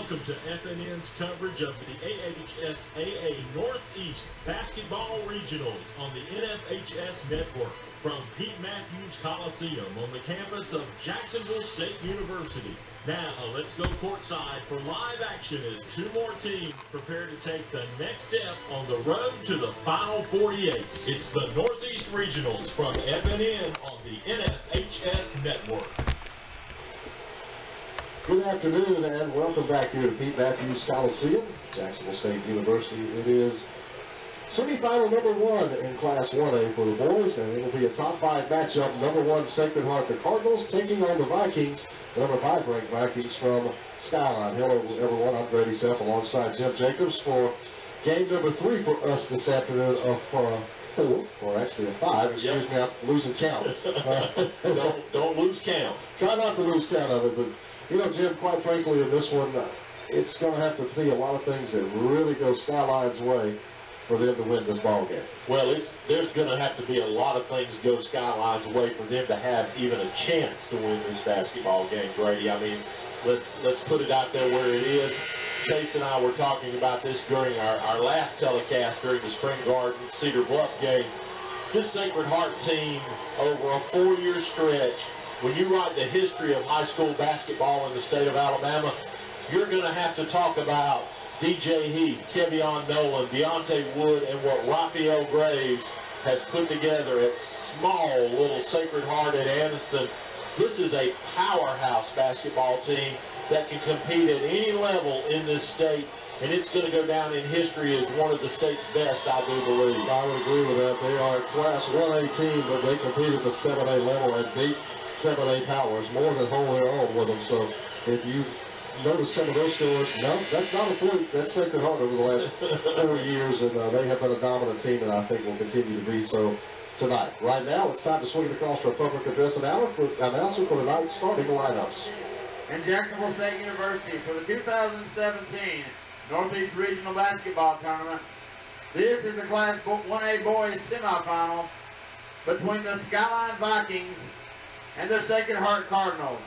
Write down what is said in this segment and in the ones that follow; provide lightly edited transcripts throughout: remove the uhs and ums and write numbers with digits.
Welcome to FNN's coverage of the AHSAA Northeast Basketball Regionals on the NFHS Network from Pete Matthews Coliseum on the campus of Jacksonville State University. Now, let's go courtside for live action as two more teams prepare to take the next step on the road to the Final 48. It's the Northeast Regionals from FNN on the NFHS Network. Good afternoon and welcome back here to Pete Matthews Coliseum, Jacksonville State University. It is semifinal number 1 in Class 1A for the boys, and it will be a top 5 matchup. Number 1 Sacred Heart, the Cardinals, taking on the Vikings, the number 5 ranked Vikings from Skyline. Hello everyone, I'm Grady Sepp alongside Jim Jacobs for game number 3 for us this afternoon of 4, or actually a 5. Excuse me, I'm losing count. Don't lose count. Try not to lose count of it, but you know, Jim, quite frankly, in this one, it's going to have to be a lot of things that really go Skyline's way for them to win this ball game. Well, there's going to have to be a lot of things go Skyline's way for them to have even a chance to win this basketball game, Grady. I mean, let's put it out there where it is. Chase and I were talking about this during our last telecast during the Spring Garden Cedar Bluff game. This Sacred Heart team, over a 4-year stretch, when you write the history of high school basketball in the state of Alabama, you're going to have to talk about DJ Heath, Kevion Nolan, Deontay Wood, and what Raphael Graves has put together at small little Sacred Heart at Anniston. This is a powerhouse basketball team that can compete at any level in this state, and it's going to go down in history as one of the state's best, I do believe. I would agree with that. They are a Class 1A team, but they compete at the 7A level and beat 7A powers more than hold their own with them. So if you notice some of those scores, no, that's not a fluke. That's Sacred Heart over the last 4 years, and they have been a dominant team, and I think will continue to be so tonight. Right now, it's time to swing it across to our public address announcer for tonight's starting lineups. In Jacksonville State University for the 2017 Northeast Regional Basketball Tournament, this is the Class 1A Boys semifinal between the Skyline Vikings and the Sacred Heart Cardinals.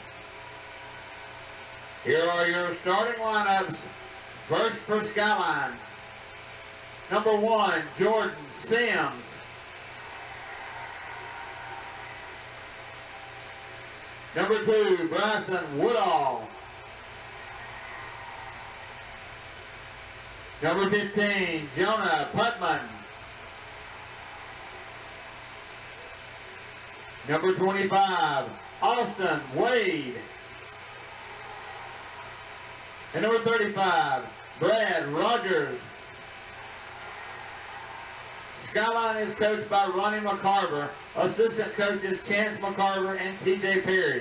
Here are your starting lineups. First for Skyline, number 1, Jordan Sims. Number 2, Bryson Woodall. Number 15, Jonah Putman. Number 25, Austin Wade. And number 35, Brad Rogers. Skyline is coached by Ronnie McCarver. Assistant coaches Chance McCarver and TJ Perry.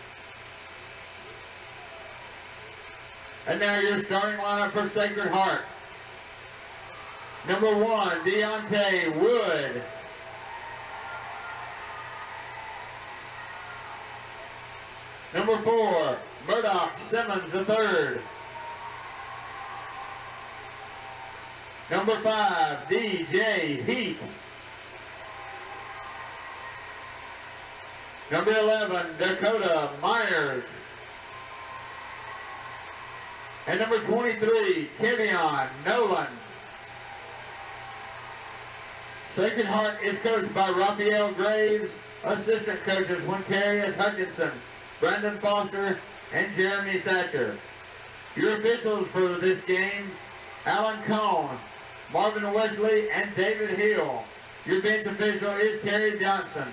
And now your starting lineup for Sacred Heart. Number 1, Deontay Wood. Number 4, Murdoch Simmons III. Number 5, DJ Heath. Number 11, Dakota Myers. And number 23, Kevion Nolan. Sacred Heart is coached by Raphael Graves. Assistant coaches Wintarius Hutchinson, Brandon Foster, and Jeremy Satcher. Your officials for this game, Alan Cohn, Marvin Wesley, and David Hill. Your bench official is Terry Johnson.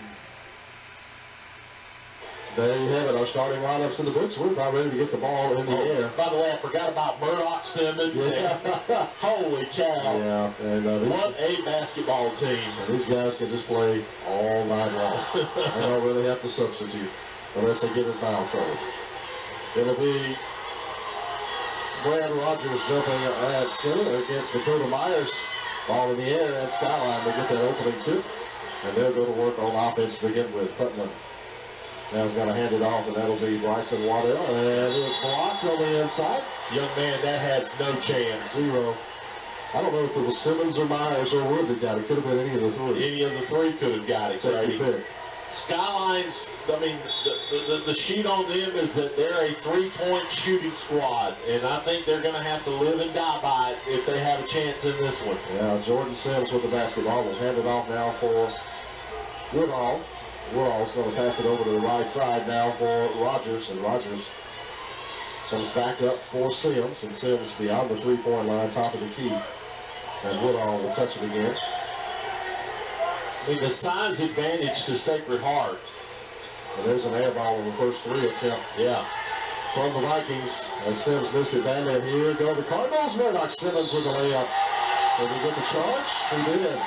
There you have it, our starting lineups in the books. We're about ready to get the ball in the air. By the way, I forgot about Murdoch Simmons. Yeah. Holy cow. Yeah, and what a basketball team. And these guys can just play all night long. They don't really have to substitute unless they get in foul trouble. It'll be Brad Rogers jumping at center against Dakota Myers. Ball in the air at Skyline to get that opening tip. And they'll go to work on offense to begin with. Putnam now he's got to hand it off, and that'll be Bryson Waddell. And it's blocked on the inside. Young man, that has no chance. 0. I don't know if it was Simmons or Myers or Wood that got it. Could have been any of the three. Any of the three could have got it, Take Grady. your pick. Skyline's, I mean, the sheet on them is that they're a three-point shooting squad, and I think they're going to have to live and die by it if they have a chance in this one. Yeah, Jordan Sims with the basketball will hand it off now for Woodall. Woodall's going to pass it over to the right side now for Rogers, and Rogers comes back up for Sims, and Sims beyond the three-point line, top of the key. And Woodall will touch it again. I mean, the size advantage to Sacred Heart. And there's an air ball in the first three attempt. Yeah. From the Vikings, as Sims missed it bad, and here go the Cardinals. Murdoch Simmons with the layup. Did he get the charge? He did.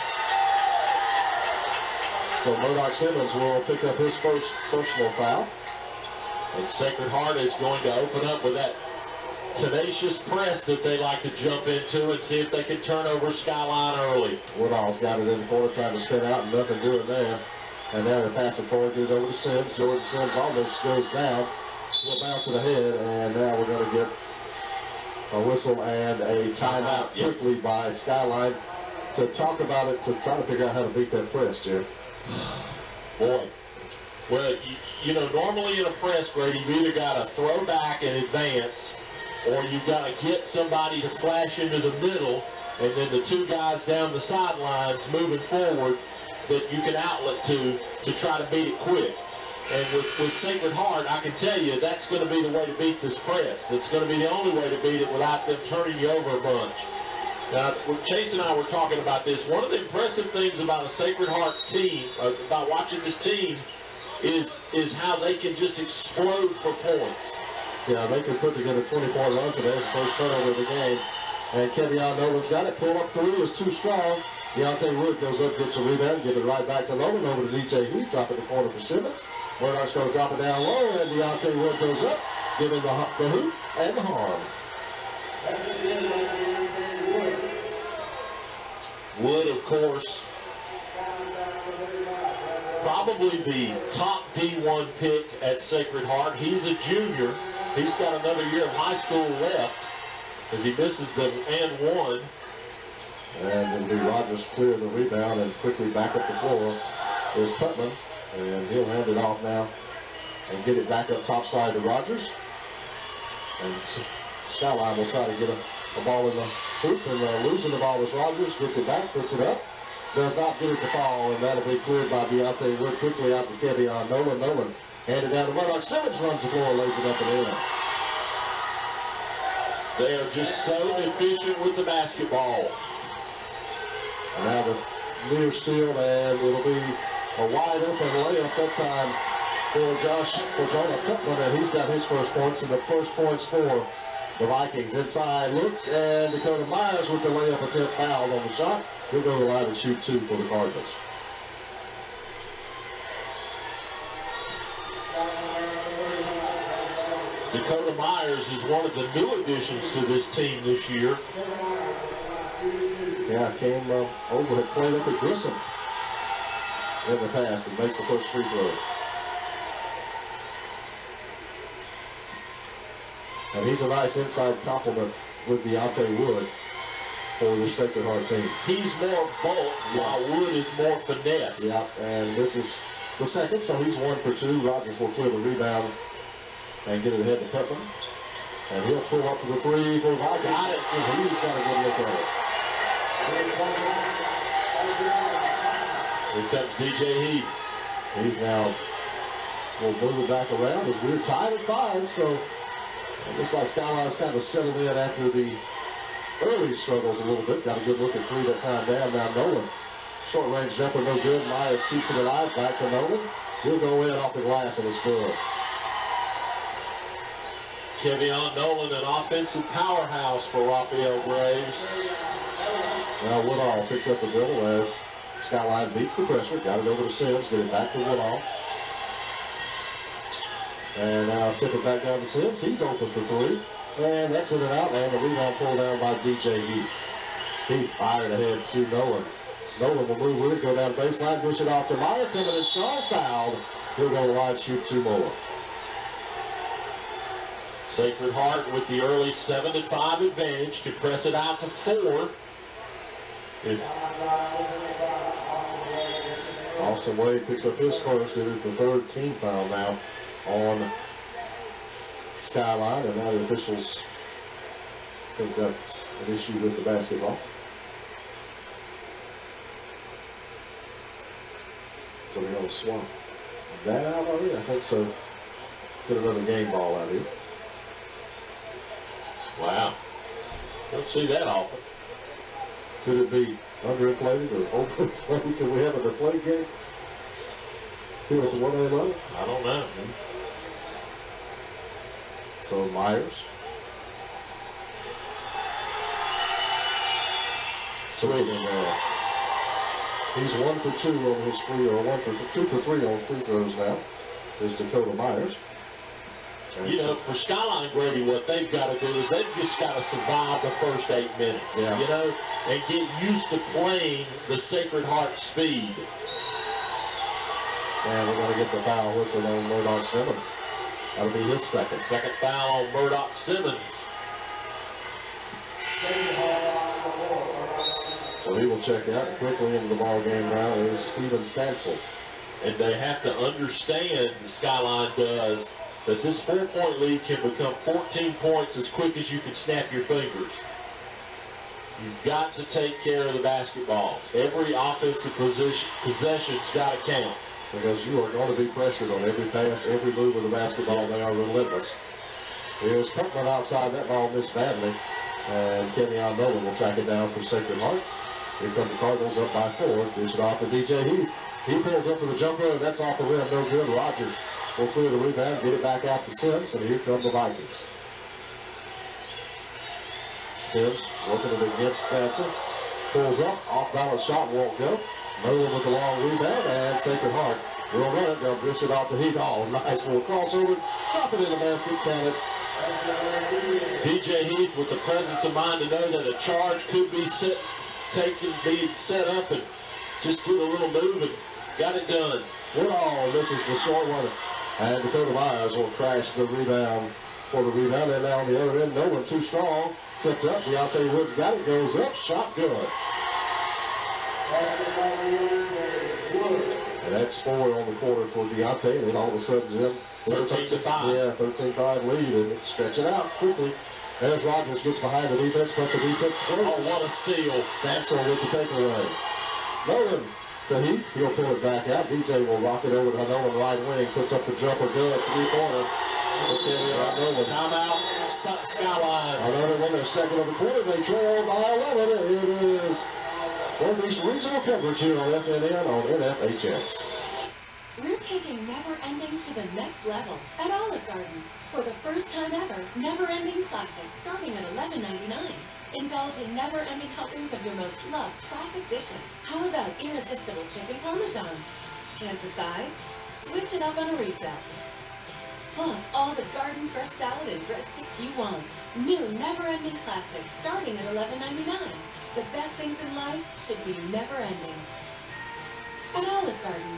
So Murdoch Simmons will pick up his first personal foul. And Sacred Heart is going to open up with that tenacious press that they like to jump into and see if they can turn over Skyline early. Woodall's got it in the corner, trying to spin out, and nothing doing there. And now they pass it forward, get it over to Sims. Jordan Sims almost goes down. We'll bounce it ahead, and now we're going to get a whistle and a timeout quickly by Skyline to talk about it, to try to figure out how to beat that press, Jim. Boy. Well, you know, normally in a press, Grady, you've either got to throw back and advance, or you've got to get somebody to flash into the middle, and then the two guys down the sidelines moving forward that you can outlet to try to beat it quick. And with Sacred Heart, I can tell you that's going to be the way to beat this press. That's going to be the only way to beat it without them turning you over a bunch. Now, Chase and I were talking about this. One of the impressive things about a Sacred Heart team, about watching this team, is how they can just explode for points. Yeah, they can put together 20-point run today. It's the first turnover of the game. And Kevion Nolan's got it. Pull up three is too strong. Deontay Wood goes up, gets a rebound, give it right back to Nolan. Over to DJ Heath, drop it in the corner for Simmons. Murdoch's going to drop it down low, and Deontay Wood goes up, giving the hoop and the harm. Wood, of course, probably the top D1 pick at Sacred Heart. He's a junior. He's got another year of high school left as he misses the and one. And it'll be Rogers clear the rebound and quickly back up the floor. There's Putman, and he'll hand it off now and get it back up topside to Rogers. And Skyline will try to get a ball in the hoop, and losing the ball is Rogers. Gets it back, puts it up. Does not get it to fall, and that'll be cleared by Deontay Wood. Quickly out to Kevion Nolan. Nolan handed down to Murdoch. Simmons runs the floor, lays it up and in. They are just so efficient with the basketball. And now the near steal, and it'll be a wide open layup that time for Jonah Putman, and he's got his first points, and the first points for the Vikings. Inside look, and Dakota Myers with the layup attempt fouled on the shot. He'll go to the line and shoot two for the Cardinals. Dakota Myers is one of the new additions to this team this year. Yeah, came over, had played up at Grissom in the past, and makes the first free throw. And he's a nice inside complement with Deontay Wood for the Sacred Heart team. He's more bulk, while Wood is more finesse. Yeah, and this is the second, so he's 1 for 2. Rogers will clear the rebound and get it ahead to Putman. And he'll pull up to the three for Vikings. Got it. And he's got a good look at it. Here comes DJ Heath. Heath now will move it back around as we're tied at 5, so it looks like Skyline's kind of settled in after the early struggles a little bit. Got a good look at three that time down. Now Nolan, short range jumper, no good. Myers keeps it alive. Back to Nolan. He'll go in off the glass, and it's good. Kevion Nolan, an offensive powerhouse for Raphael Graves. Now Woodall picks up the dribble as Skyline beats the pressure. Got it over to Sims. Get it back to Woodall. And now tip it back down to Sims. He's open for three. And that's in and out. And the rebound pulled down by DJ Heath. Heath fired ahead to Nolan. Nolan will move with it, go down baseline, push it off to Meyer. Coming in strong, fouled. He'll go wide, shoot two more. Sacred Heart with the early 7-5 advantage. Could press it out to 4. Austin Wade picks up his first. It is the third team foul now on Skyline, and now the officials think that's an issue with the basketball. So they're going to swap that out of it? I think so. Get another game ball out here. Wow. Don't see that often. Could it be underinflated or overinflated? Can we have a deflate game here at the 1A level? I don't know. So Myers. Switching there. He's 1 for 2 on his free, or 2 for 3 on free throws now. Is Dakota Myers. And you know, for Skyline, Grady, what they've got to do is they've just got to survive the first 8 minutes, you know, and get used to playing the Sacred Heart speed. And we're going to get the foul whistle on Murdoch Simmons. That'll be his second. Second foul on Murdoch Simmons. So he will check out quickly into the ball game now is Steven Stansel. And they have to understand, Skyline does, that this 4-point lead can become 14 points as quick as you can snap your fingers. You've got to take care of the basketball. Every offensive possession's got to count. Because you are going to be pressured on every pass, every move of the basketball. They are relentless. Here's Putman outside. That ball missed badly. And Kenyon Nolan will track it down for Sacred Heart. Here come the Cardinals up by 4. Dish it off to DJ Heath. He pulls up for the jumper, and that's off the rim. No good. Rogers will clear the rebound, get it back out to Sims, and here come the Vikings. Sims working it against Stanson. Pulls up, off-balance shot won't go. Nolan with the long rebound, and Sacred Heart will run it. They'll dish it off to Heath. Oh, nice little crossover. Drop it in the basket, count it. DJ Heath with the presence of mind to know that a charge could be set up and just did a little move and got it done. Oh, this is the short one. And Dakota Myers will crash the rebound for the rebound. And now on the other end, no one too strong. Tipped up. Deontay Woods got it. Goes up. Shot good. And that's 4 on the quarter for Deontay. And then all of a sudden, Jim, it's 13-5. Yeah, 13-5 lead. And it's stretching out quickly. As Rogers gets behind the defense, but the defense closes. Oh, what a steal. Stansel with the takeaway. Nolan to Heath. He'll pull it back out. DJ will rock it over to Nolan right wing. Puts up the jumper. Good. 3-pointer. Okay, timeout. Skyline. Another one. Their second of the quarter. They trail by 11. It is Northeast Regional coverage here on FNN on NFHS. We're taking Never Ending to the next level at Olive Garden. For the first time ever, Never Ending classics starting at $11.99. Indulge in never-ending helpings of your most loved classic dishes. How about irresistible chicken parmesan? Can't decide? Switch it up on a refill. Plus, all the garden fresh salad and breadsticks you want. New never-ending classics starting at $11.99. The best things in life should be never-ending. At Olive Garden.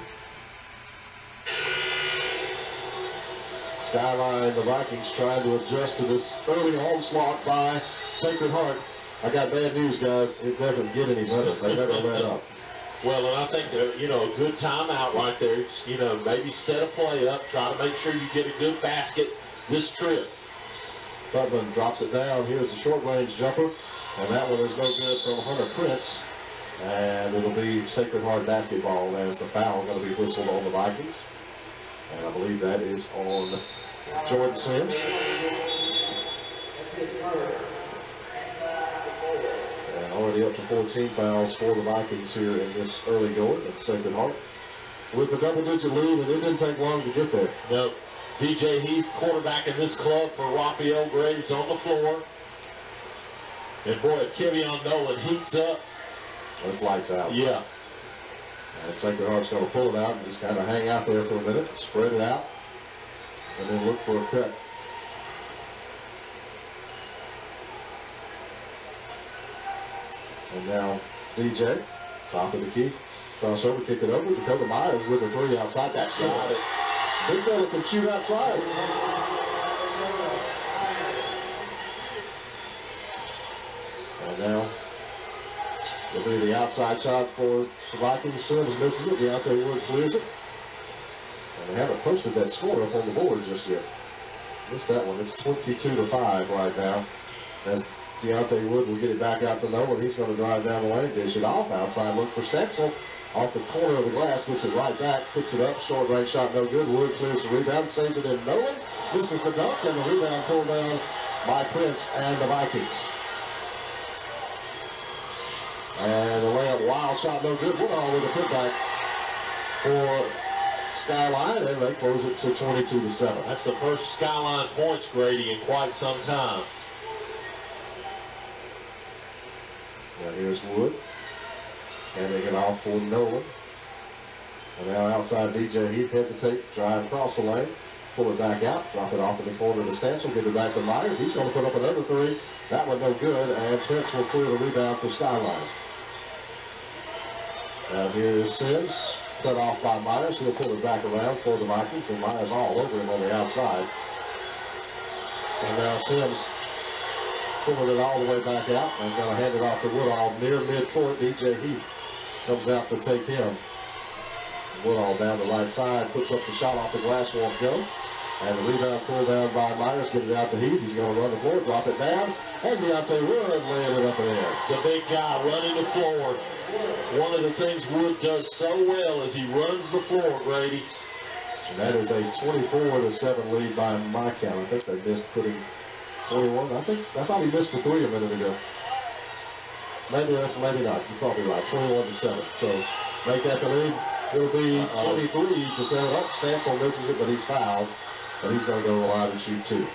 Skyline, the Vikings trying to adjust to this early onslaught by Sacred Heart. I got bad news, guys. It doesn't get any better. They never let up. Well, and I think that, you know, a good timeout right there. You know, maybe set a play up. Try to make sure you get a good basket this trip. Butland drops it down. Here's a short-range jumper. And that one is no good from Hunter Prince. And it'll be Sacred Heart basketball as the foul going to be whistled on the Vikings. And I believe that is on Jordan Sims. And already up to 14 fouls for the Vikings here in this early going at Sacred Heart. With a double-digit lead, and it didn't take long to get there. No. DJ Heath, quarterback in this club for Raphael Graves on the floor. And boy, if Kenyon Nolan heats up. It's lights out. Yeah. And Sacred Heart's going to pull it out and just kind of hang out there for a minute, spread it out, and then look for a cut. And now DJ, top of the key, crossover, kick it over. Dakota Myers with a 3 outside. That's good. Big fella can shoot outside. And now It'll be the outside shot for the Vikings. Sims misses it. Deontay Wood clears it. And they haven't posted that score up on the board just yet. Missed that one. It's 22-5 right now. As Deontay Wood will get it back out to Nolan. He's going to drive down the lane, dish it off. Outside look for Stexel. Off the corner of the glass, gets it right back, picks it up. Short range shot, no good. Wood clears the rebound, saves it in Nolan. Misses the dunk, and the rebound pulled down by Prince and the Vikings. And the layup, wild shot, no good. Woodall with a putback for Skyline, and they close it to 22-7. That's the first Skyline points, Grady, in quite some time. Now here's Wood. Handing it off for Nolan. And now outside DJ Heath, hesitate, drive across the lane, pull it back out, drop it off in the corner to Stansel, give it back to Myers. He's going to put up another three. That one no good, and Prince will clear the rebound for Skyline. Now here is Sims, cut off by Myers. He'll pull it back around for the Vikings, and Myers all over him on the outside. And now Sims pulling it all the way back out and going to hand it off to Woodall near midcourt. DJ Heath comes out to take him. Woodall down the right side, puts up the shot off the glass, won't go. And the rebound pulled down by Myers, get it out to Heath. He's going to run the floor, drop it down, and Deontay Wood laying it up and in. The big guy running the floor. One of the things Wood does so well is he runs the floor, Grady. And that is a 24-7 lead by my count. I think they missed putting 21. I thought he missed the three a minute ago. Maybe that's, maybe not. You're probably right. 21-7. So make that the lead. It'll be 23 to set it up. Stansel misses it, but he's fouled. And he's going to go wide and shoot two.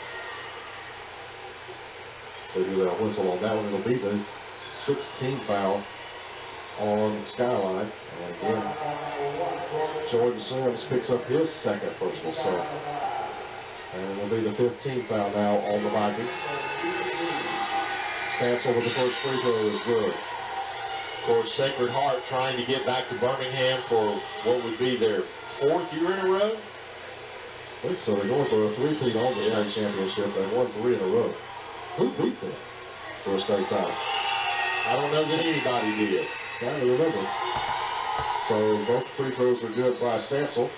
So do that whistle on that one. It'll be the 16th foul on Skyline. And again, Jordan Sims picks up his second personal. So, and it'll be the 15th foul now on the Vikings. Stansel with the first free throw is good. Of course, Sacred Heart trying to get back to Birmingham for what would be their fourth year in a row. I think so. They're going for a three-peat on the state championship. They won 3 in a row. Who beat them for a state title? I don't know that anybody did. Can't remember. So both free throws are good by Stansel.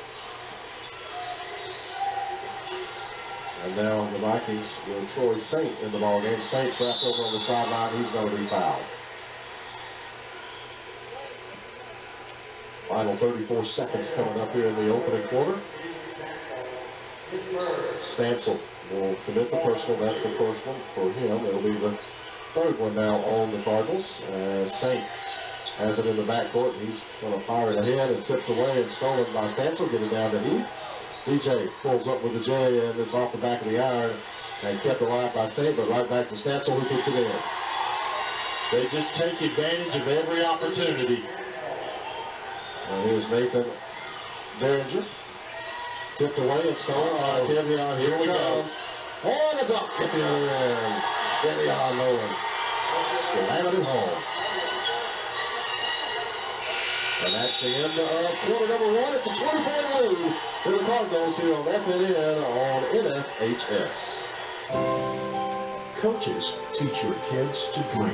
And now the Vikings with Troy Saint in the ballgame. Saint trapped over on the sideline. He's going to be fouled. Final 34 seconds coming up here in the opening quarter. Stansel will commit the personal. That's the first one for him. It'll be the third one now on the Cardinals. Saint has it in the backcourt. He's going to fire it ahead and tipped away and stolen by Stansel. Get it down to Heath. DJ pulls up with the J, and it's off the back of the iron and kept alive by Saint, but right back to Stansel, who puts it in. They just take advantage of every opportunity. And here's Nathan Derringer. Tipped away and stolen by Kevion. Here he comes. And a dunk at the other end. Kevion Nolan slamming it home. And that's the end of quarter number 1. It's a 20-point lead for the Cardinals here on FNN on NFHS. Coaches teach your kids to dream.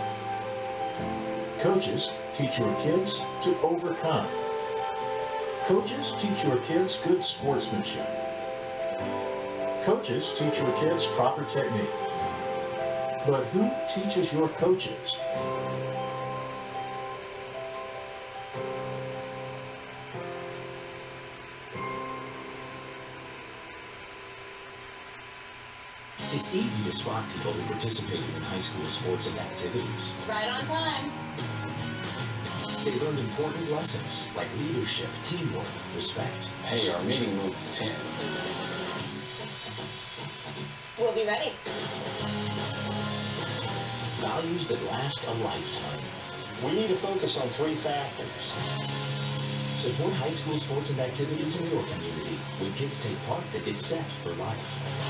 Coaches teach your kids to overcome. Coaches teach your kids good sportsmanship. Coaches teach your kids proper technique. But who teaches your coaches? It's easy to spot people who participate in high school sports and activities. Right on time. They learn important lessons like leadership, teamwork, respect. Hey, our meeting moved to 10. We'll be ready. Values that last a lifetime. We need to focus on 3 factors. Support high school sports and activities in your community. When kids take part, they get set for life.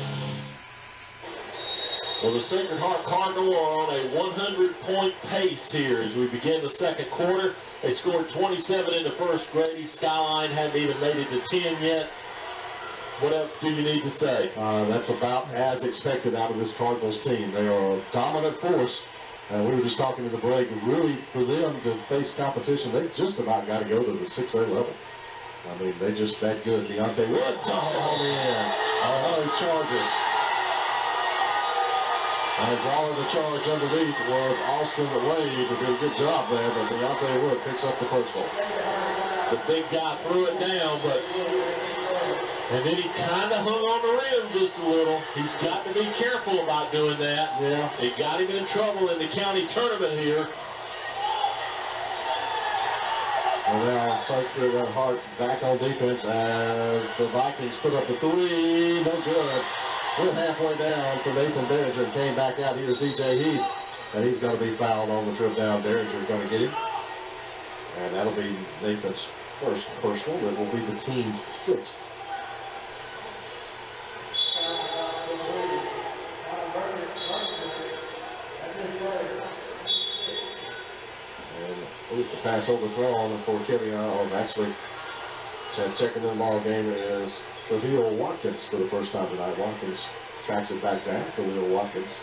Well, the Sacred Heart Cardinal are on a 100-point pace here as we begin the second quarter. They scored 27 in the first. Grady. Skyline hadn't even made it to 10 yet. What else do you need to say? That's about as expected out of this Cardinals team. They are a dominant force And we were just talking in the break, really, for them to face competition, they just about got to go to the 6A level. I mean, they just that good. Deontay Wood touched it on the end. Those charges. And drawing the charge underneath was Austin Wade. Did a good job there, but Deontay Wood picks up the personal. The big guy threw it down, and then he kind of hung on the rim just a little. He's got to be careful about doing that. Yeah. It got him in trouble in the county tournament here. And now Sacred Heart back on defense as the Vikings put up the three. No good. Went halfway down for Nathan Derringer and came back out. Here's DJ Heath. And he's going to be fouled on the trip down. Derringer's going to get him. And that'll be Nathan's first personal. It will be the team's 6th. The pass overthrown for Kevin, actually checking in the ball game is Khalil Watkins for the first time tonight. Watkins tracks it back down. Khalil Watkins.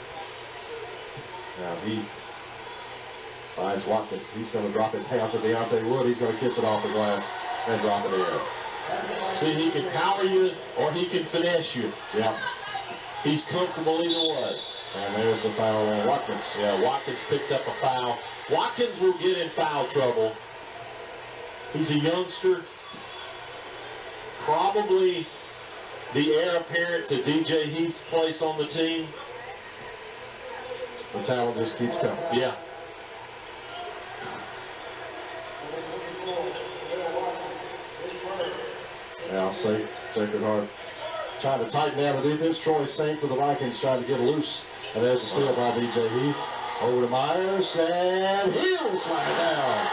Now Heath finds Watkins. He's going to drop it down for Deontay Wood. He's going to kiss it off the glass and drop it in. See, he can power you or he can finesse you. Yeah. He's comfortable either way. And there's the foul on Watkins. Yeah, Watkins picked up a foul. Watkins will get in foul trouble. He's a youngster. Probably the heir apparent to DJ Heath's place on the team. The talent just keeps coming. Yeah. Now Sacred Heart trying to tighten down the defense. Troy Saint for the Vikings trying to get loose. And there's a steal by DJ Heath. Over to Myers, and he'll slide it down.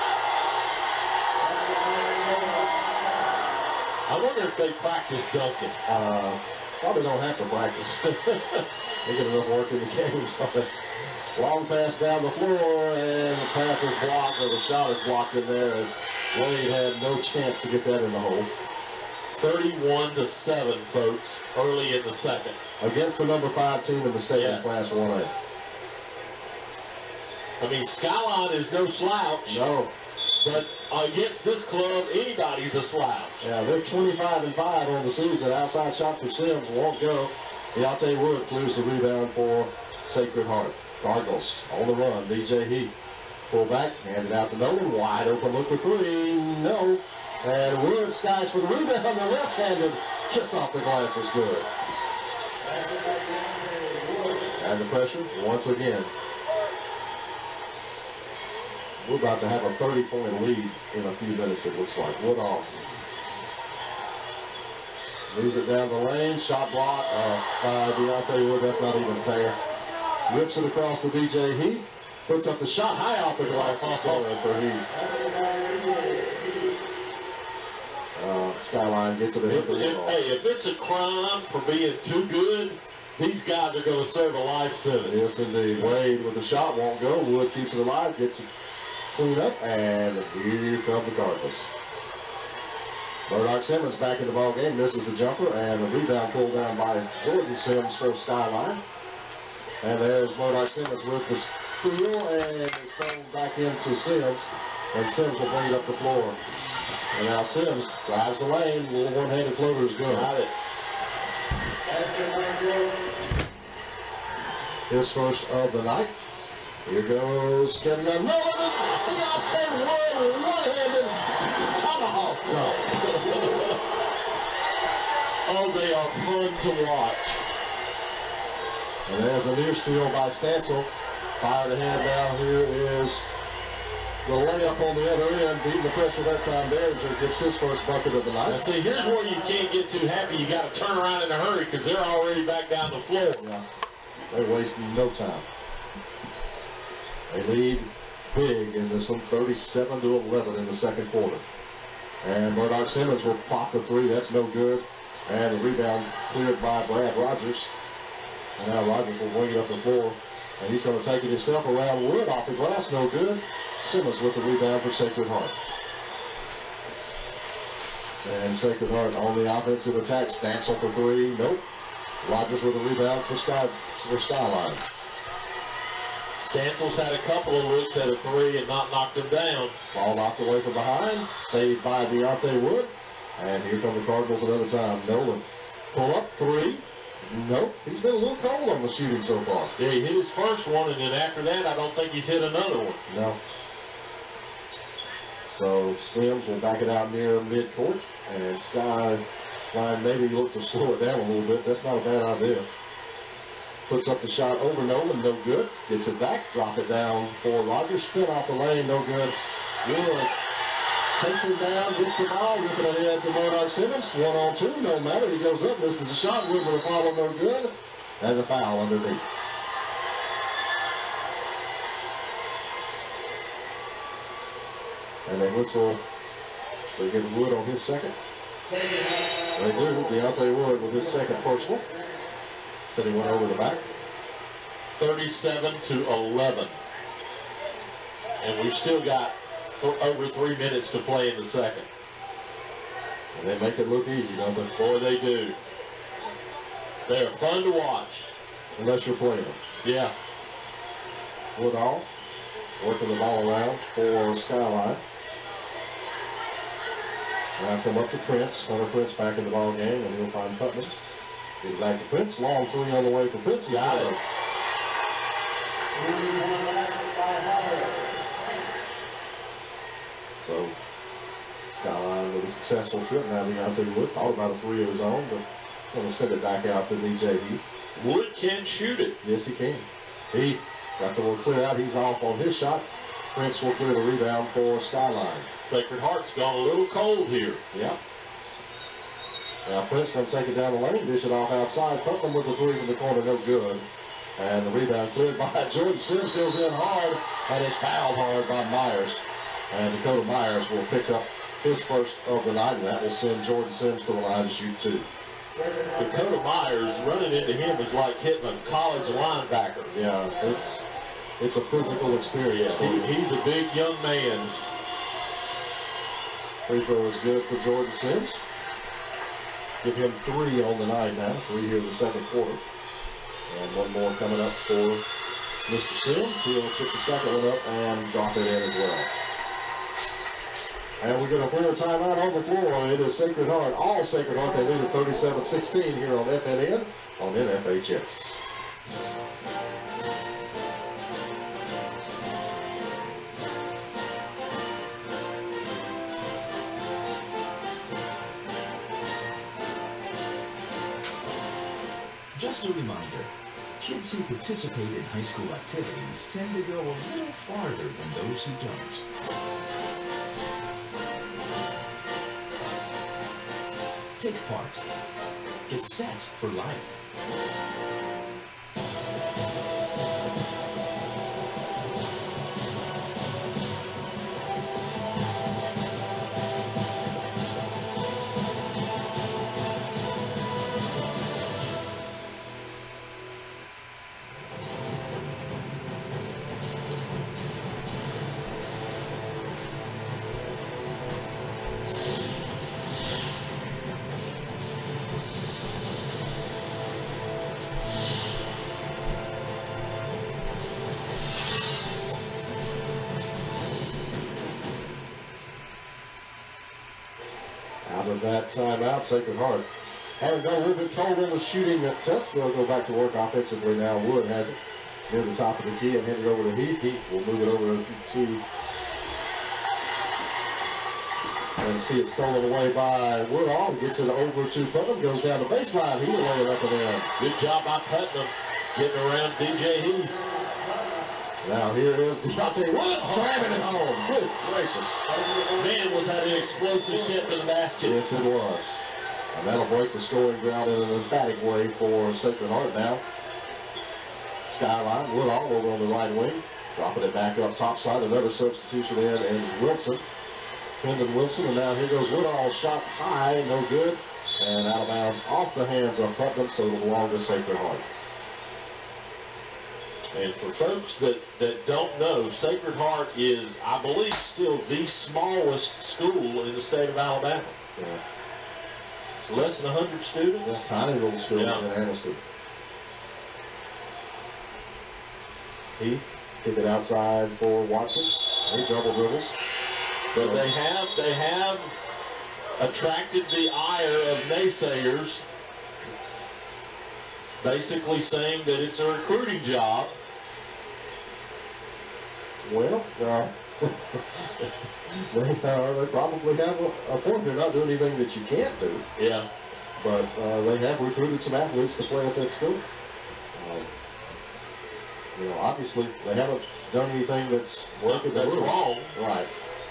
I wonder if they practice dunking. Probably don't have to practice. They get enough work in the game. So long pass down the floor, and the pass is blocked, or the shot is blocked in there as Wade had no chance to get that in the hole. 31-7, folks, early in the second. Against the number 5 team in the state in Class 1A. I mean, Skyline is no slouch. No. But against this club, anybody's a slouch. Yeah, they're 25-5 on the season. Outside shot for Sims won't go. Deontay Wood clears the rebound for Sacred Heart. Cardinals on the run. DJ Heath. Pull back, hand it out to Nolan. Wide open look for three. No. And Wood skies for the rebound. The left-handed kiss off the glass is good. And the pressure once again. We're about to have a 30-point lead in a few minutes, it looks like. Wood off. Moves it down the lane. Shot blocked by Deontay Wood. That's not even fair. Rips it across to DJ Heath. Puts up the shot high off the glass. It's good for Heath. Skyline gets it a hit. Hey, if it's a crime for being too good, these guys are going to serve a life sentence. Yes, indeed. Wade with the shot won't go. Wood keeps it alive, gets it cleaned up, and here come the Cardinals. Murdoch Simmons back in the ball game, misses the jumper, and a rebound pulled down by Jordan Sims for Skyline. And there's Murdoch Simmons with the steal, and it's thrown back into Sims, and Sims will bring it up the floor. And now Sims drives the lane, little one-handed floater is good. Got it. His first of the night. Here goes Kevin Young. No, Deontay Wood, one-handed tomahawk dunk. Oh, they are fun to watch. And there's a near steal by Stancil. Fired ahead now. Here is the layup on the other end. Beating the pressure that time. Derringer gets his first bucket of the night. Now see, here's where you can't get too happy. You got to turn around in a hurry because they're already back down the floor. Yeah, they're wasting no time. They lead big in this one, 37-11 in the second quarter. And Murdoch Simmons will pop the three. That's no good. And the rebound cleared by Brad Rogers. And now Rogers will bring it up the floor. And he's going to take it himself around Wood off the glass. No good. Simmons with the rebound for Sacred Heart. And Sacred Heart on the offensive attack. Stancil for three. Nope. Rogers with the rebound for Skyline. Stansel's had a couple of looks at a three and not knocked him down. Ball knocked away from behind, saved by Deontay Wood. And here come the Cardinals another time. Nolan, pull up, three. Nope, he's been a little cold on the shooting so far. Yeah, he hit his first one, and then after that, I don't think he's hit another one. No. So Sims will back it out near midcourt, and Skyline maybe look to slow it down a little bit. That's not a bad idea. Puts up the shot over Nolan, no good. Gets it back, drop it down for Rogers. Spin off the lane, no good. Wood takes him down, gets the ball, ripping ahead to Monarch Simmons. 1-on-2, no matter. He goes up, misses the shot. Wood with a follow, no good. And the foul underneath. And they whistle. They get Wood on his second. They do. Deontay Wood with his second personal. Said he went over the back. 37-11. And we've still got over 3 minutes to play in the second. And they make it look easy, don't they? Boy, they do. They're fun to watch. Unless you're playing them. Yeah. Woodall working the ball around for Skyline. Now come up to Prince. Hunter Prince back in the ball game, and he'll find Putnam. Get it back to Prince. Long three on the way for Prince. Got it. So Skyline with a successful trip. Now Deontay Wood thought about a three of his own, but going to send it back out to DJ Heath. Wood can shoot it. Yes, he can. He got the one clear out. He's off on his shot. Prince will clear the rebound for Skyline. Sacred Heart's gone a little cold here. Yeah. Now Prince going to take it down the lane, dish it off outside. Putnam with the three from the corner, no good. And the rebound cleared by Jordan Sims, goes in hard, and is fouled hard by Myers. And Dakota Myers will pick up his first of the night, and that will send Jordan Sims to the line to shoot two. Dakota Myers running into him is like hitting a college linebacker. Yeah, it's a physical experience. He's a big young man. Free throw is good for Jordan Sims. Give him three on the night now. Three here in the second quarter. And one more coming up for Mr. Sims. He'll pick the second one up and drop it in as well. And we get a full timeout on the floor. It is Sacred Heart. All Sacred Heart. They lead at 37-16 here on FNN on NFHS. Just a reminder, kids who participate in high school activities tend to go a little farther than those who don't. Take part. Get set for life. Out of that timeout, Sacred Heart having got a little bit cold on the shooting that touch. They'll go back to work offensively now. Wood has it near the top of the key and hand it over to Heath. Heath will move it over to and see it stolen away by Woodall. Gets it over to Putnam. Goes down the baseline. He'll lay it up and in. Good job by Putnam getting around DJ Heath. Now here is Deontay Wood slamming it home. Good gracious. Man, was that an explosive step to the basket. Yes, it was. And that'll break the scoring ground in an emphatic way for Sacred Heart now. Skyline, Woodall over on the right wing. Dropping it back up topside. Another substitution in, and Wilson. Trendon Wilson, and now here goes Woodall. Shot high, no good. And out of bounds off the hands of Putnam, so it'll belong to Sacred Heart. And for folks that don't know, Sacred Heart is, I believe, still the smallest school in the state of Alabama. Yeah. It's less than 100 students. Yeah, tiny little school Yeah. in Anniston. Heath Kick it outside for Watkins. He double dribbles. But they have attracted the ire of naysayers, basically saying that it's a recruiting job. Well, they probably have a point. They're not doing anything that you can't do. Yeah. But they have recruited some athletes to play at that school. You know, obviously, they haven't done anything that's working. That's wrong. Right.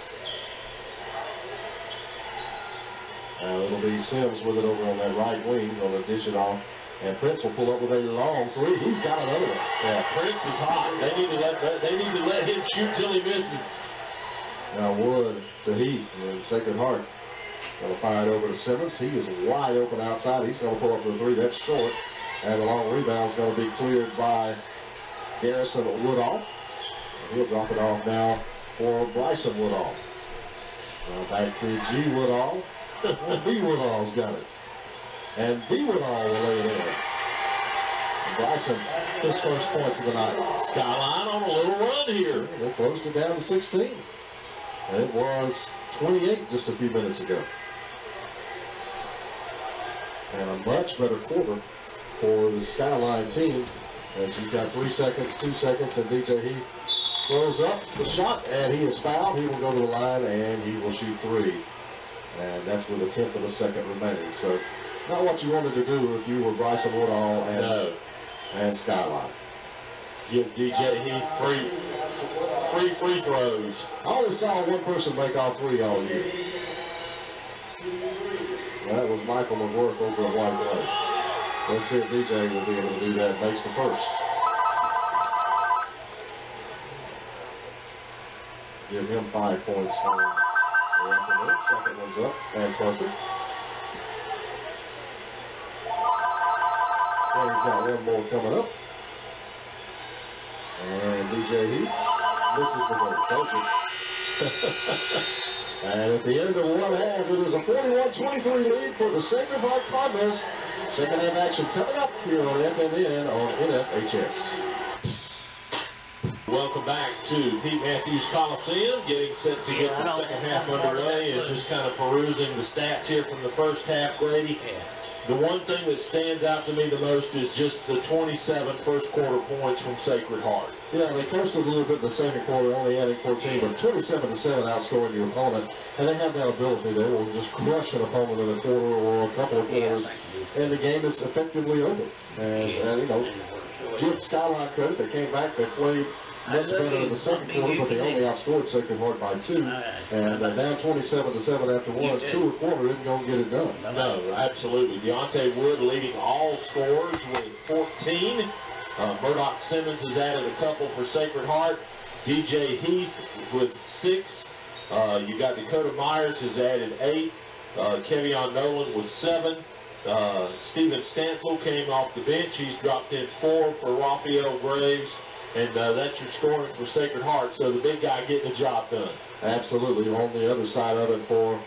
It'll be Sims with it over on that right wing. Going to dish it off. And Prince will pull up with a long three. He's got another one. Yeah, Prince is hot. They need to let him shoot till he misses. Now Wood to Heath and Sacred Heart. Going to fire it over to Simmons. He is wide open outside. He's going to pull up for the three. That's short. And the long rebound is going to be cleared by Garrison Woodall. He'll drop it off now for Bryson Woodall. Now back to G. Woodall. B. Woodall's got it. And B. Woodall will lay it in. And Bryson, his first points of the night. Skyline on a little run here. They closed it down to 16. It was 28 just a few minutes ago. And a much better quarter for the Skyline team. As you've got 3 seconds, 2 seconds, and DJ Heath throws up the shot, and he is fouled. He will go to the line, and he will shoot three. And that's with 1/10 of a second remaining. So not what you wanted to do if you were Bryson Woodall and Skyline. Give DJ Heath free throws. I only saw one person make all three all year. That was Michael McGurk over at White Plains. Let's see if DJ will be able to do that. Makes the first. Give him 5 points from the afternoon. Second one's up and perfect. And he's got one more coming up. And DJ Heath misses the goal. Told you. And at the end of one half, it is a 41-23 lead for the Sacred Heart Cardinals. Second half action coming up here on FNN on NFHS. Welcome back to Pete Matthews Coliseum, getting set to get the second half underway and just kind of perusing the stats here from the first half, Grady. The one thing that stands out to me the most is just the 27 first quarter points from Sacred Heart. Yeah, they coasted a little bit in the second quarter, only adding 14, but 27-7 outscoring your opponent. And they have that ability. They will just crush an opponent in a quarter or a couple of quarters, and the game is effectively over. And you know, give Skyline credit. They came back, they played much better in the second quarter, but they only outscored Sacred Heart by 2. And down 27-7 after 1, 2 a quarter isn't going to get it done. No, absolutely. Deontay Wood leading all scorers with 14. Murdoch Simmons has added a couple for Sacred Heart. DJ Heath with 6. You got Dakota Myers has added 8. Kevion Nolan with 7. Steven Stansel came off the bench. He's dropped in 4 for Raphael Graves. And that's your scoring for Sacred Heart. So the big guy getting the job done. Absolutely. On the other side of it for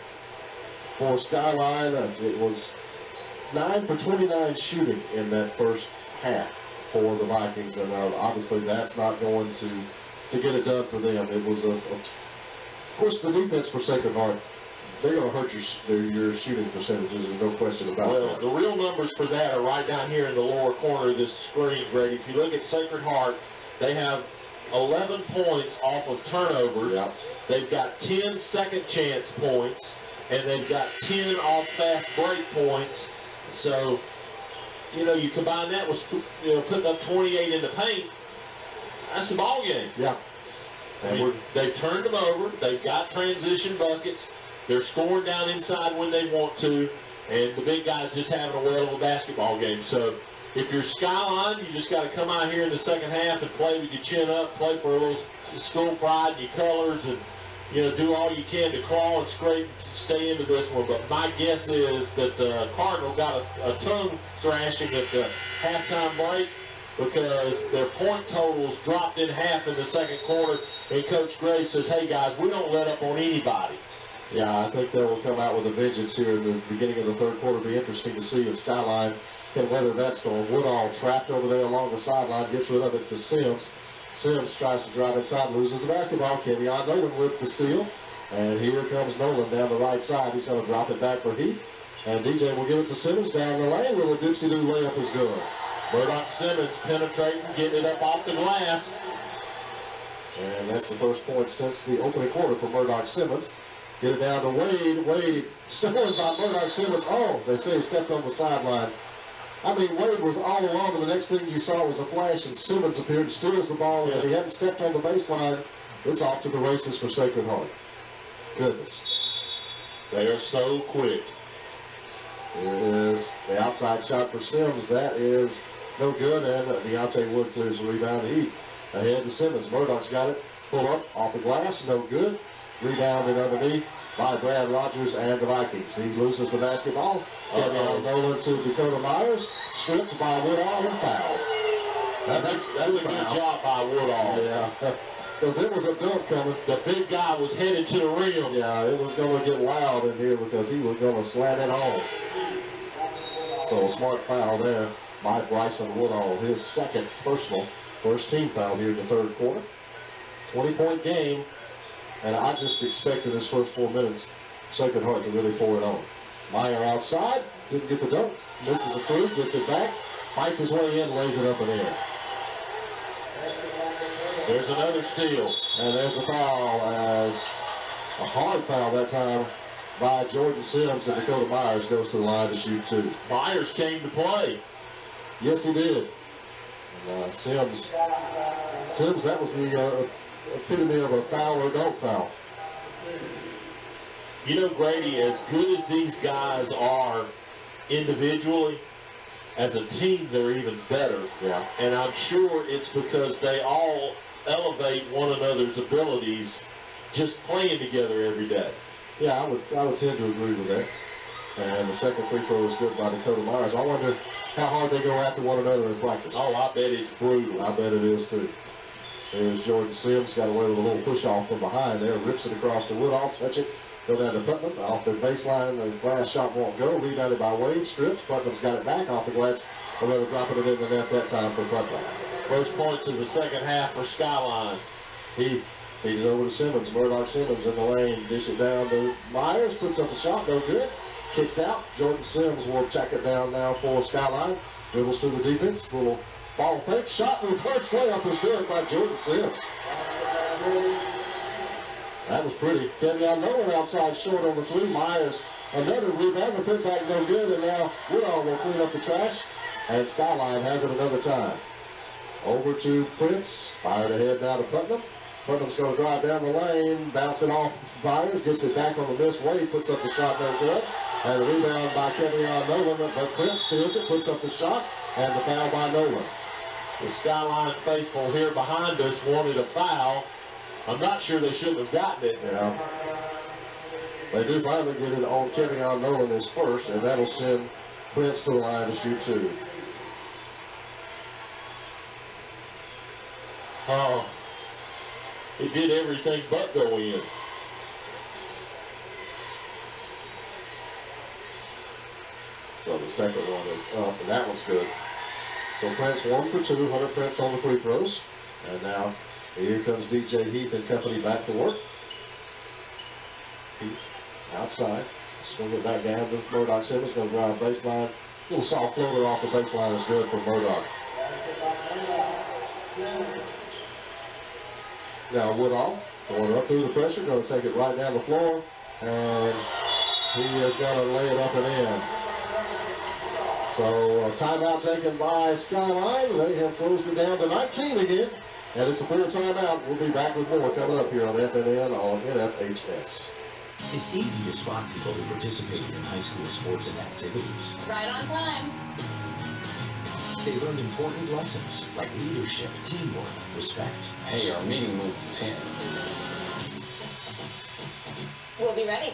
Skyline, it was 9 for 29 shooting in that first half for the Vikings. And obviously that's not going to get it done for them. It was, of course, the defense for Sacred Heart, they're going to hurt your shooting percentages. There's no question about that. The real numbers for that are right down here in the lower corner of this screen, Grady. If you look at Sacred Heart, they have 11 points off of turnovers. Yep. They've got 10 second chance points, and they've got 10 off fast break points. So, you know, you combine that with, you know, putting up 28 in the paint, that's the ball game. Yeah. I mean, they've turned them over. They've got transition buckets. They're scoring down inside when they want to, and the big guys just having a whale of a basketball game. So, if you're Skyline, you just got to come out here in the second half and play with your chin up, play for a little school pride in your colors, and, you know, do all you can to claw and scrape to stay into this one. But my guess is that the Cardinal got a tongue thrashing at the halftime break because their point totals dropped in half in the second quarter, and Coach Graves says, hey, guys, we don't let up on anybody. Yeah, I think they will come out with a vengeance here in the beginning of the third quarter. It'll be interesting to see if Skyline can weather that storm. Woodall trapped over there along the sideline, gets rid of it to Sims. Sims tries to drive inside, loses the basketball. Kevion Nolan with the steal. And here comes Nolan down the right side. He's going to drop it back for Heath. And DJ will give it to Simmons down the lane. Little dipsy-do layup is good. Murdoch Simmons penetrating, getting it up off the glass. And that's the first point since the opening quarter for Murdoch Simmons. Get it down to Wade. Wade stolen by Murdoch Simmons. Oh, they say he stepped on the sideline. I mean, Wade was all along, and the next thing you saw was a flash, and Simmons appeared, steals the ball, and if he hadn't stepped on the baseline, it's off to the races for Sacred Heart. Goodness. They are so quick. Here it is, the outside shot for Sims. That is no good, and Deontay Wood clears the rebound. He ahead to Simmons. Murdoch's got it. Pull up off the glass, no good. Rebounded underneath by Brad Rogers and the Vikings. He loses the basketball. Kevion Nolan to Dakota Myers. Stripped by Woodall and fouled. That's a good job by Woodall. Yeah, because it was a dunk coming. The big guy was headed to the rim. Yeah, it was going to get loud in here because he was going to slant it home. So a smart foul there by Bryson Woodall. His second personal, first team foul here in the third quarter. 20-point game. And I just expected his first 4 minutes, Sacred Heart to really pour it on. Meyer outside, didn't get the dunk, misses a free, gets it back, fights his way in, lays it up and in. There's another steal. And there's a foul, as a hard foul that time by Jordan Sims, and Dakota Myers goes to the line to shoot two. Myers came to play. Yes, he did. And, Sims, that was the epitome of a foul or don't foul. You know, Grady, as good as these guys are individually, as a team, they're even better. Yeah. And I'm sure it's because they all elevate one another's abilities just playing together every day. Yeah, I would tend to agree with that. And the second free throw is good by Dakota Myers. I wonder how hard they go after one another in practice. Oh, I bet it's brutal. I bet it is too. There's Jordan Sims, got away with a little push off from behind there, rips it across to Woodall, touch it, go down to Putnam, off the baseline, the glass shot won't go, rebounded by Wade, stripped, Putnam's got it back off the glass, or rather dropping it in the net that time for Putnam. First points of the second half for Skyline. Heath feed it over to Simmons, Murdoch Simmons in the lane, dish it down to Myers, puts up the shot, no good, kicked out, Jordan Sims will check it down now for Skyline, dribbles through the defense, little ball fake, shot, and reverse layup is good by Jordan Sims. That was pretty. Kevion Nolan outside short on the three. Myers, another rebound. The putback no good, and now Woodall will clean up the trash. And Skyline has it another time. Over to Prince. Fired ahead now to Putnam. Putnam's going to drive down the lane, bounce it off Myers, gets it back on the miss. Wade puts up the shot, no good. And a rebound by Kevion Nolan, but Prince steals it, puts up the shot, and the foul by Nolan. The Skyline faithful here behind us wanted a foul. I'm not sure they shouldn't have gotten it. Yeah. They do finally get it on Kevion Nolan his first, and that'll send Prince to the line to shoot two. Oh, he did everything but go in. So the second one is up, and that one's good. So Prince 1 for 2, Hunter Prince on the free throws. And now here comes DJ Heath and company back to work. Heath outside, swing it back down to Murdoch Simmons, going to drive baseline. Little soft floater off the baseline is good for Murdoch. Now Woodall going up through the pressure, going to take it right down the floor, and he is going to lay it up and in. So a timeout taken by Skyline. They have closed it down to 19 again. And it's a full timeout. We'll be back with more coming up here on FNN on NFHS. It's easy to spot people who participated in high school sports and activities. Right on time. They learned important lessons like leadership, teamwork, respect. Hey, our meeting moved to 10. We'll be ready.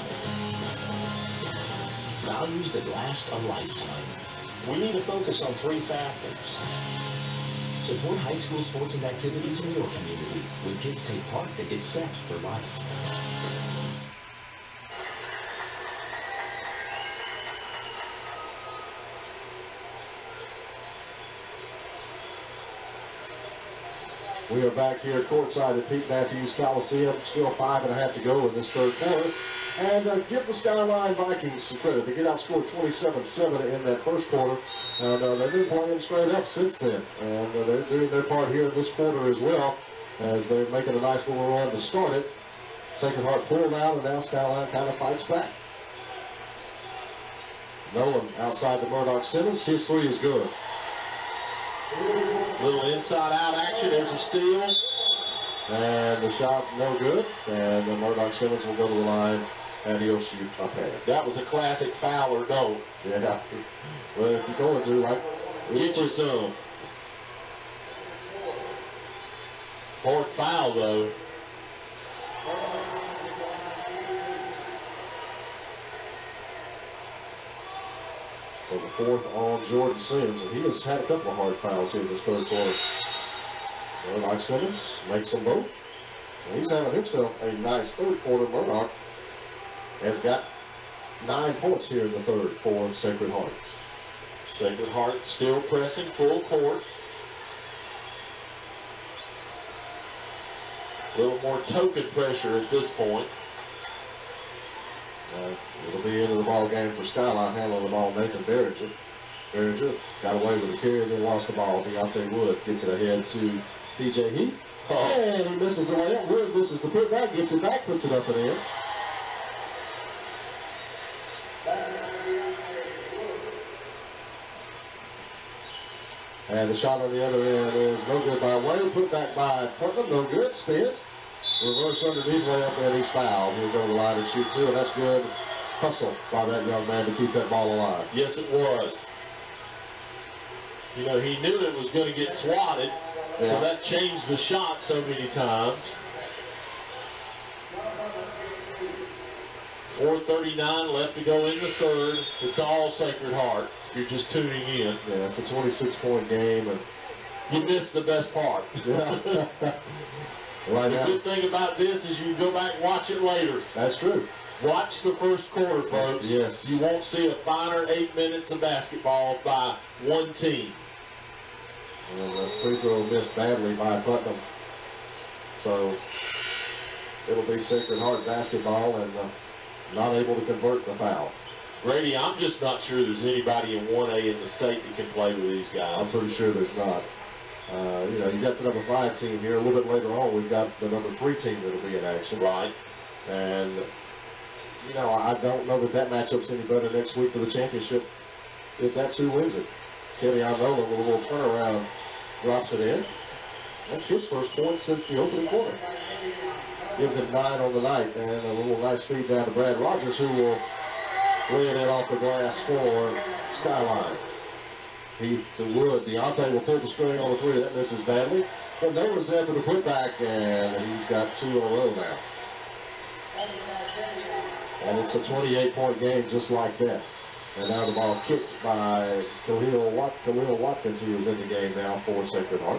Values that last a lifetime. We need to focus on 3 factors. Support high school sports and activities in your community. When kids take part, they get set for life. We are back here courtside at Pete Matthews Coliseum. Still 5.5 to go in this third quarter. And give the Skyline Vikings some credit. They get outscored 27-7 in that first quarter. And they've been playing straight up since then. And they're doing their part here in this quarter as well, as they're making a nice little run to start it. Sacred Heart pulled out, and now Skyline kind of fights back. Nolan outside to Murdoch Simmons. His three is good. Little inside-out action. There's a steal. And the shot no good. And then Murdoch Simmons will go to the line, and he'll shoot up at it. That was a classic foul or no. Yeah. Well, if you're going to, like, get you some. Fourth foul, though. So the fourth on Jordan Sims, and he has had a couple of hard fouls here in this third quarter. Murdoch Simmons makes them both. And he's having himself a nice third quarter. Murdoch has got 9 points here in the third for Sacred Heart. Sacred Heart still pressing full court. A little more token pressure at this point. It'll be into the ball game for Skyline, handling the ball. Nathan Berringer. Berringer got away with the carry, then lost the ball. Deontay Wood gets it ahead to DJ Heath. And he misses the layup. Wood misses the putback, gets it back, puts it up and in. And the shot on the other end is no good by Wade. Put back by Putnam, no good. Spins. Reverse underneath layup, and he's fouled. He'll go to the line and shoot two, and that's good hustle by that young man to keep that ball alive. Yes, it was. You know, he knew it was going to get swatted, so that changed the shot so many times. 4:39 left to go in the third. It's all Sacred Heart if you're just tuning in. Yeah, it's a 26-point game, and you missed the best part. Yeah. Right the now. good thing about this is you can go back and watch it later. That's true. Watch the first quarter, folks. Yes. You won't see a finer 8 minutes of basketball by one team. And the free throw missed badly by Putnam. So it'll be Sacred Heart basketball, and not able to convert the foul. Grady, I'm just not sure there's anybody in 1A in the state that can play with these guys. I'm pretty sure there's not. You know, you got the number 5 team here. A little bit later on, we've got the number 3 team that'll be in action. Right. And, you know, I don't know that matchup's any better next week for the championship if that's who wins it. Kenny Nolan with a little turnaround drops it in. That's his first point since the opening quarter. Gives him 9 on the night, and a little nice feed down to Brad Rogers, who will lay it in off the glass for Skyline. Heath to Wood. Deontay will pull the string on the 3. That misses badly. But Nolan's there for the putback, and he's got 2 in a row now. And it's a 28-point game just like that. And now the ball kicked by Khalil Watkins, who is in the game now for Sacred Heart.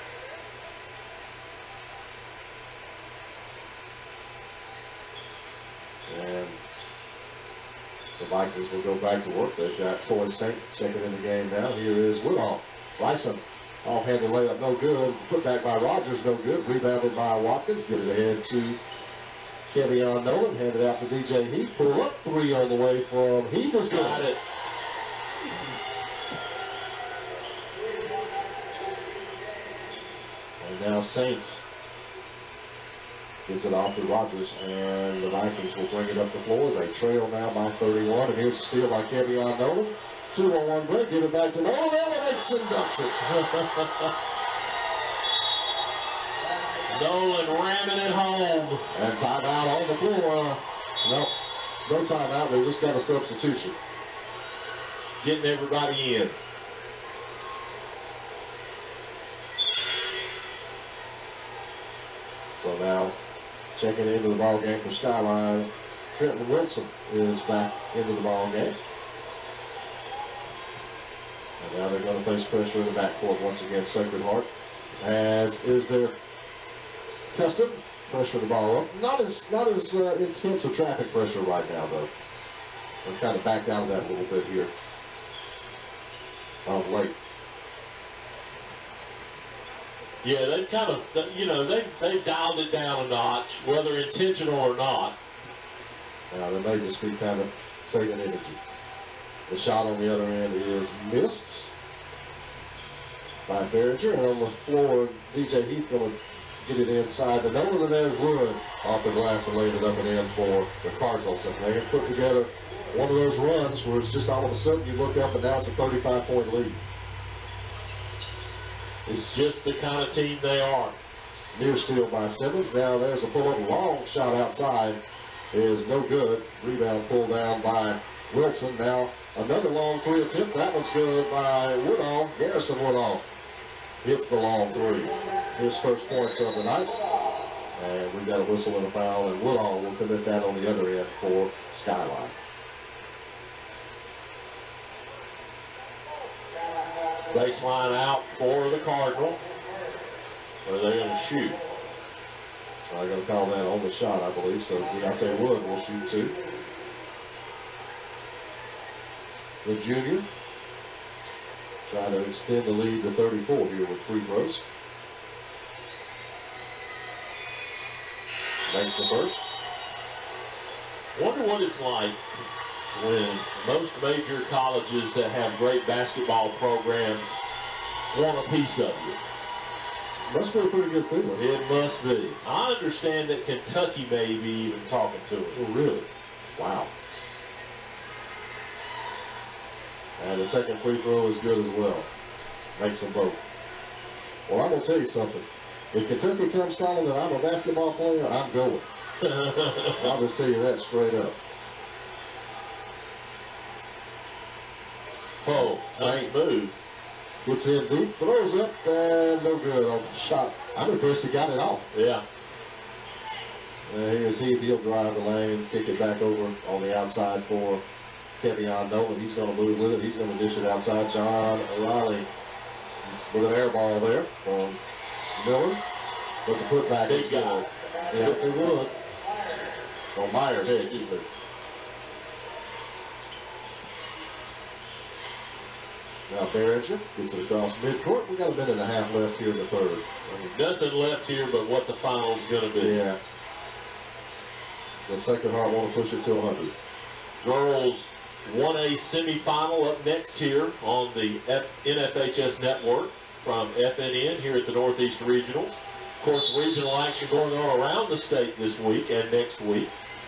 And the Vikings will go back to work. They've got Troy Saint checking in the game now. Here is Woodall. Bryson, off-handed layup, no good. Put back by Rogers, no good. Rebounded by Watkins. Get it ahead to Kevion Nolan. Handed out to DJ Heath. Pull up 3 on the way from Heath. Has got it. And now Saint gets it off to Rogers, and the Vikings will bring it up the floor. They trail now by 31, and here's a steal by Kevion Nolan. 2-on-1 break, give it back to Nolan, elevates and dunks it. Nolan ramming it home. And timeout on the floor. No timeout, they just got a substitution. Getting everybody in. So now, checking into the ball game for Skyline, Trenton Wilson is back into the ball game. And now they're going to face pressure in the backcourt once again. Sacred Heart, as is their custom, pressure the ball up. Not as intense a traffic pressure right now, though. They've kind of backed out of that a little bit here of late. Yeah, they've kind of, you know, they've dialed it down a notch, whether intentional or not. Now, they may just be kind of saving energy. The shot on the other end is missed by Behringer, and on the floor, DJ Heath going to get it inside to Nolan, and there's Wood off the glass and laid it up and in for the Cardinals. And they have put together one of those runs where it's just all of a sudden you look up and now it's a 35-point lead. It's just the kind of team they are. Near steal by Simmons. Now there's a pull-up long shot outside. Is no good. Rebound pulled down by Wilson. Now another long three attempt. That one's good by Woodall. Garrison Woodall hits the long three. His first points of the night. And we've got a whistle and a foul, and Woodall will commit that on the other end for Skyline. Baseline out for the Cardinal. Where they're going to shoot. I'm going to call that on the shot, I believe. So Deontay Wood will shoot two. The junior try to extend the lead to 34 here with free throws. Makes the first. Wonder what it's like when most major colleges that have great basketball programs want a piece of you. Must be a pretty good feeling. It must be. I understand that Kentucky may be even talking to us. Oh, really? Wow. And the second free throw is good as well. Makes them both. Well, I'm going to tell you something. If Kentucky comes calling that I'm a basketball player, I'm going. I'll just tell you that straight up. Oh, nice move. Gets in deep, throws up, and no good on the shot. I'm impressed he got it off. Yeah. Here's Heath. He'll drive the lane, kick it back over on the outside for Kevion Nolan. He's going to move with it. He's going to dish it outside. John O'Reilly with an air ball there from Miller. But the putback is good. Yeah, to Wood. Oh, Myers, excuse me. Now Behringer gets it across midcourt. We got a minute and a half left here in the third. Nothing left here but what the final's going to be. Yeah. The Sacred Heart want to push it to 100. Girls 1A semifinal up next here on the NFHS network from FNN here at the Northeast Regionals. Of course, regional action going on around the state this week and next week.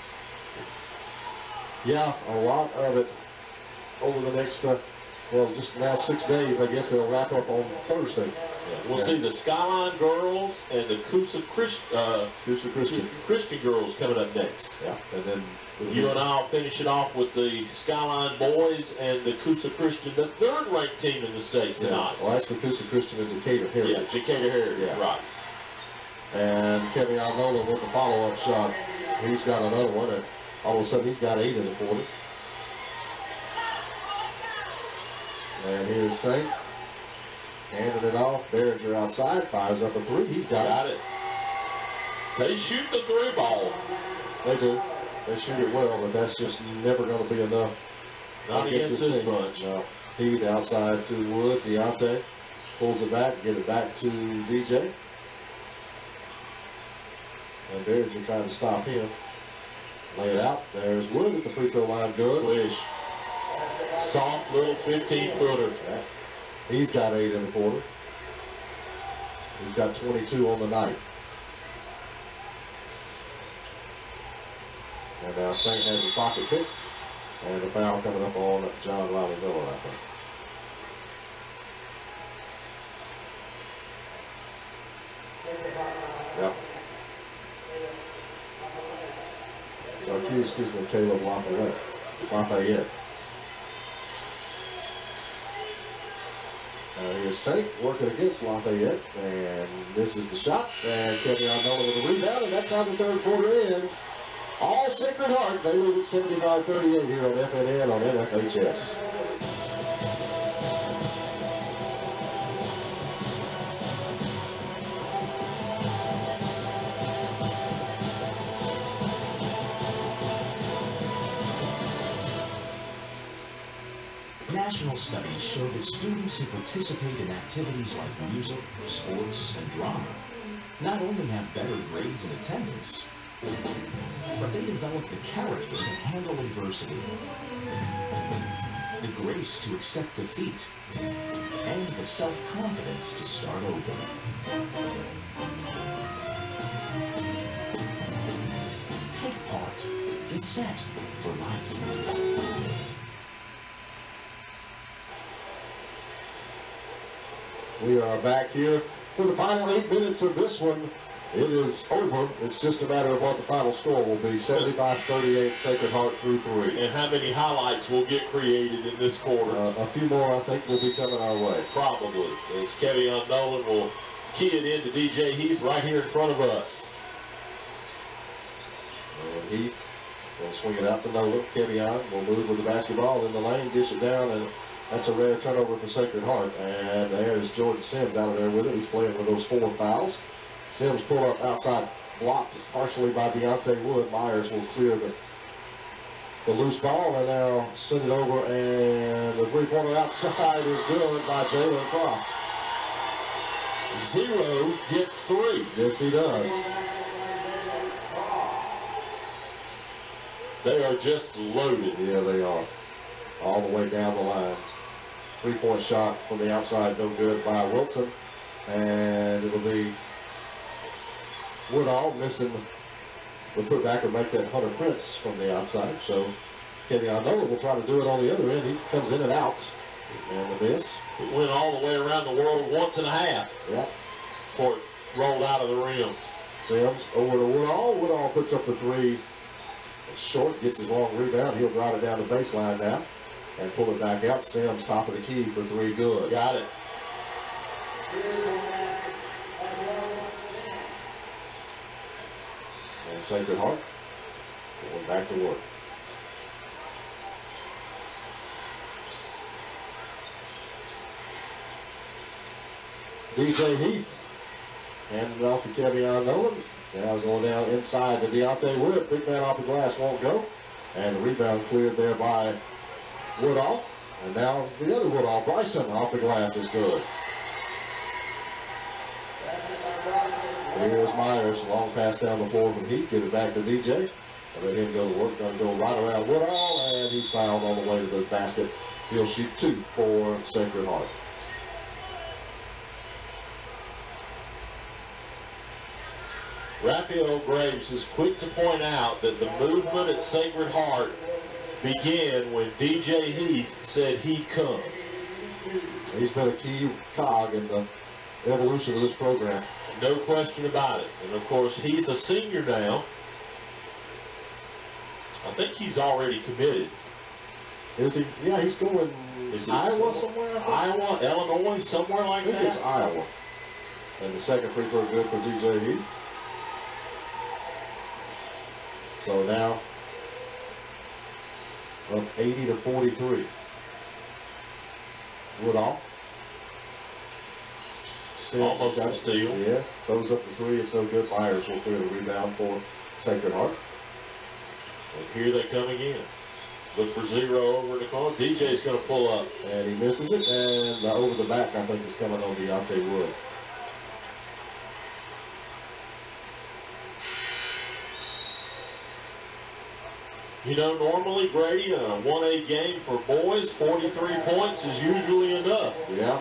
Yeah, a lot of it over the next, well, just now 6 days. I guess they'll wrap up on Thursday. Yeah, we'll see the Skyline girls and the Coosa Christian girls coming up next. Yeah, and then you and I will finish it off with the Skyline boys and the Coosa Christian, the third-ranked team in the state tonight. Well, actually, Coosa Christian and Decatur Heritage. Yeah, Decatur Heritage, right. And Kevion Nolan with the follow-up shot. He's got another one, and all of a sudden he's got 8 in the quarter. And here's Saint. Handing it off. Behringer outside. Fires up a three. He's got it. They shoot the three ball. They do. They shoot it well, but that's just never going to be enough. Not against this bunch. No. Heath outside to Wood. Deontay pulls it back. Get it back to DJ. And Behringer trying to stop him. Lay it out. There's Wood at the free throw line. Good. Swish. Soft little 15-footer. He's got 8 in the quarter. He's got 22 on the night. And now Saint has his pocket picked. And the foul coming up on John Riley Miller, I think. Yep. So, excuse me, Caleb Lafayette. Here's Saint working against Lafayette and misses the shot. And Kevion Nolan with a rebound, and that's how the third quarter ends. All Sacred Heart, they lead at 75-38 here on FNN on NFHS. National studies show that students who participate in activities like music, sports, and drama not only have better grades and attendance, but they develop the character to handle adversity, the grace to accept defeat, and the self-confidence to start over. Take part. Get set for life. We are back here for the final 8 minutes of this one. It is over. It's just a matter of what the final score will be. 75-38, Sacred Heart through 3. And how many highlights will get created in this quarter? A few more, I think, will be coming our way. Probably. As Kevion Nolan will key it into DJ Heath right here in front of us. And Heath will swing it out to Nolan. Kevion will move with the basketball in the lane, dish it down, and that's a rare turnover for Sacred Heart. And there's Jordan Sims out of there with it. He's playing with those 4 fouls. Sims pull up outside, blocked partially by Deontay Wood. Myers will clear the loose ball and now send it over, and the three-pointer outside is good by Jalen Croft. Zero gets 3. Yes, he does. They are just loaded. Yeah, they are. All the way down the line. 3-point shot from the outside, no good by Wilson. And it'll be Woodall missing the putback and make that Hunter Prince from the outside. So Kevion Nolan will try to do it on the other end. He comes in and out. And the miss. It went all the way around the world once and a half. Yeah. Before it rolled out of the rim. Sims over to Woodall. Woodall puts up the 3. It's short, gets his long rebound. He'll drive it down the baseline now and pull it back out. Sims, top of the key for 3, good. Got it. And Sacred Heart going back to work. DJ Heath handing it off to Kevion Nolan. Now going down inside to Deontay Wood. Big man off the glass won't go. And the rebound cleared there by Woodall. And now the other Woodall, Bryson, off the glass is good. Here's Myers, long pass down the floor from Heath. Give it back to DJ. And let him go to work. Going to go right around Woodall. And he's fouled on the way to the basket. He'll shoot 2 for Sacred Heart. Raphael Graves is quick to point out that the movement at Sacred Heart began when DJ Heath said he'd come. He's been a key cog in the evolution of this program. No question about it. And of course, Heath, a senior now. I think he's already committed. Is he? Yeah, he's going Iowa somewhere? Iowa, Illinois, somewhere like that? I think it's Iowa. And the second free throw good for DJ Heath. So now, up 80-43. Woodall. Almost a steal. Yeah, throws up the 3. It's no good. Myers will clear the rebound for Sacred Heart. And here they come again. Look for 0 over the corner. DJ's going to pull up. And he misses it. And over the back, I think, is coming on Deontay Wood. You know, normally, Brady, in a 1A game for boys, 43 points is usually enough. Yeah.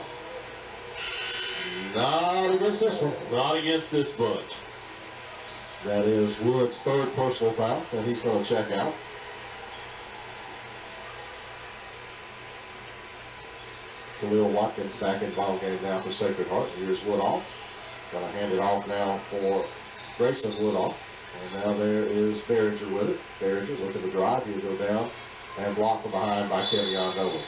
Not against this one. Not against this bunch. That is Wood's 3rd personal foul, and he's going to check out. Khalil Watkins back in ball game now for Sacred Heart. Here's Woodall. Going to hand it off now for Grayson Woodall. And now there is Behringer with it. Behringer looking to drive. He'll go down and block from behind by Kevion Nolan.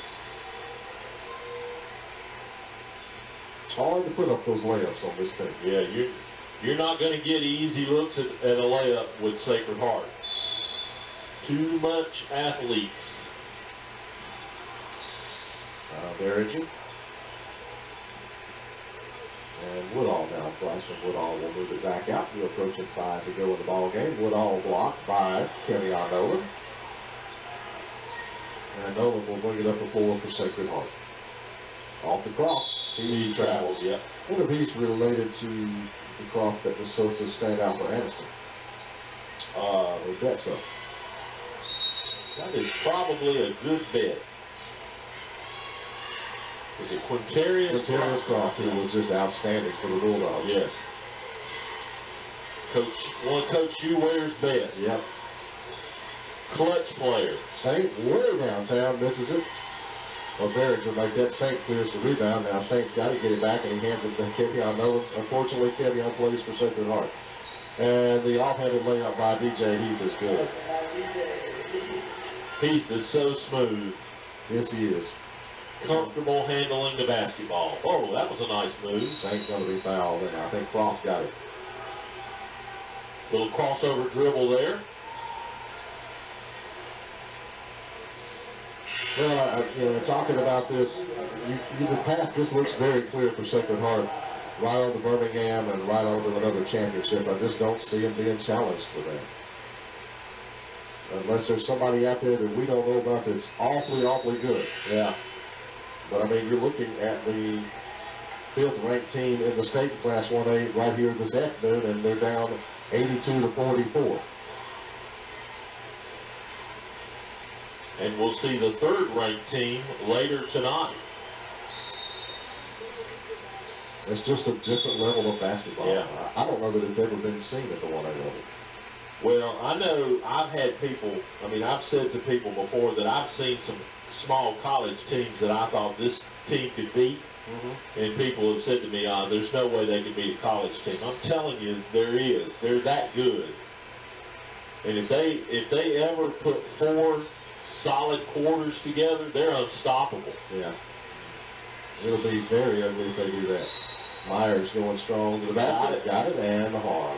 Hard to put up those layups on this team. Yeah, you're not going to get easy looks at a layup with Sacred Heart. Too much athletes. Behringer. And Woodall now. Bryson Woodall will move it back out. We're approaching 5 to go in the ball game. Woodall blocked by Kevion Nolan. And Nolan will bring it up to 4 for Sacred Heart. Off to Croft. He travels, yeah. I wonder if he's related to the Croft that was supposed to stand out for Aniston. We bet so. That is probably a good bet. Is it Quintarius Croft, who was just outstanding for the Bulldogs. Yes. One of Coach Shoeware's best. Yep. Clutch player. Saint way downtown, misses it. Well, Barrett will make that. Saint clears the rebound. Now Saint's got to get it back, and he hands it to Kevion Nolan. Unfortunately, Kevion plays for Sacred Heart. And the offhanded layup by DJ Heath is good. Heath is so smooth. Yes, he is. Comfortable handling the basketball. Oh, that was a nice move. Saint going to be fouled, and I think Croft got it. Little crossover dribble there. Well, talking about this, the path just looks very clear for Sacred Heart. Right on to Birmingham and right on to another championship. I just don't see him being challenged for that. Unless there's somebody out there that we don't know about that's awfully, awfully good. Yeah. But, I mean, you're looking at the 5th ranked team in the state in Class 1A right here this afternoon, and they're down 82-44. And we'll see the 3rd ranked team later tonight. It's just a different level of basketball. Yeah. I don't know that it's ever been seen at the 1A level. Well, I know I've had people, I've said to people before that I've seen some small college teams that I thought this team could beat. Mm-hmm. And people have said to me, there's no way they could beat a college team. I'm telling you, there is. They're that good. And if they ever put 4 solid quarters together, they're unstoppable. Yeah. It'll be very ugly if they do that. Myers going strong to the basket. Got it, and the harm.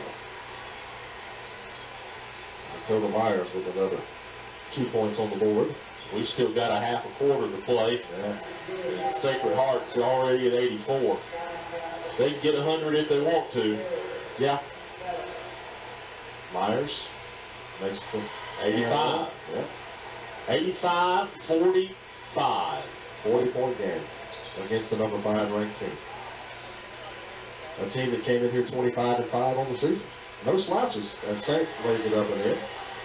Dakota Myers with another 2 points on the board. We've still got a half a quarter to play. Yeah. And Sacred Heart's already at 84. They can get 100 if they want to. Yeah. Myers makes the 85. Yeah. 85-45. 40-point game against the number 5 ranked team. A team that came in here 25-5 on the season. No slouches as Saint lays it up and in.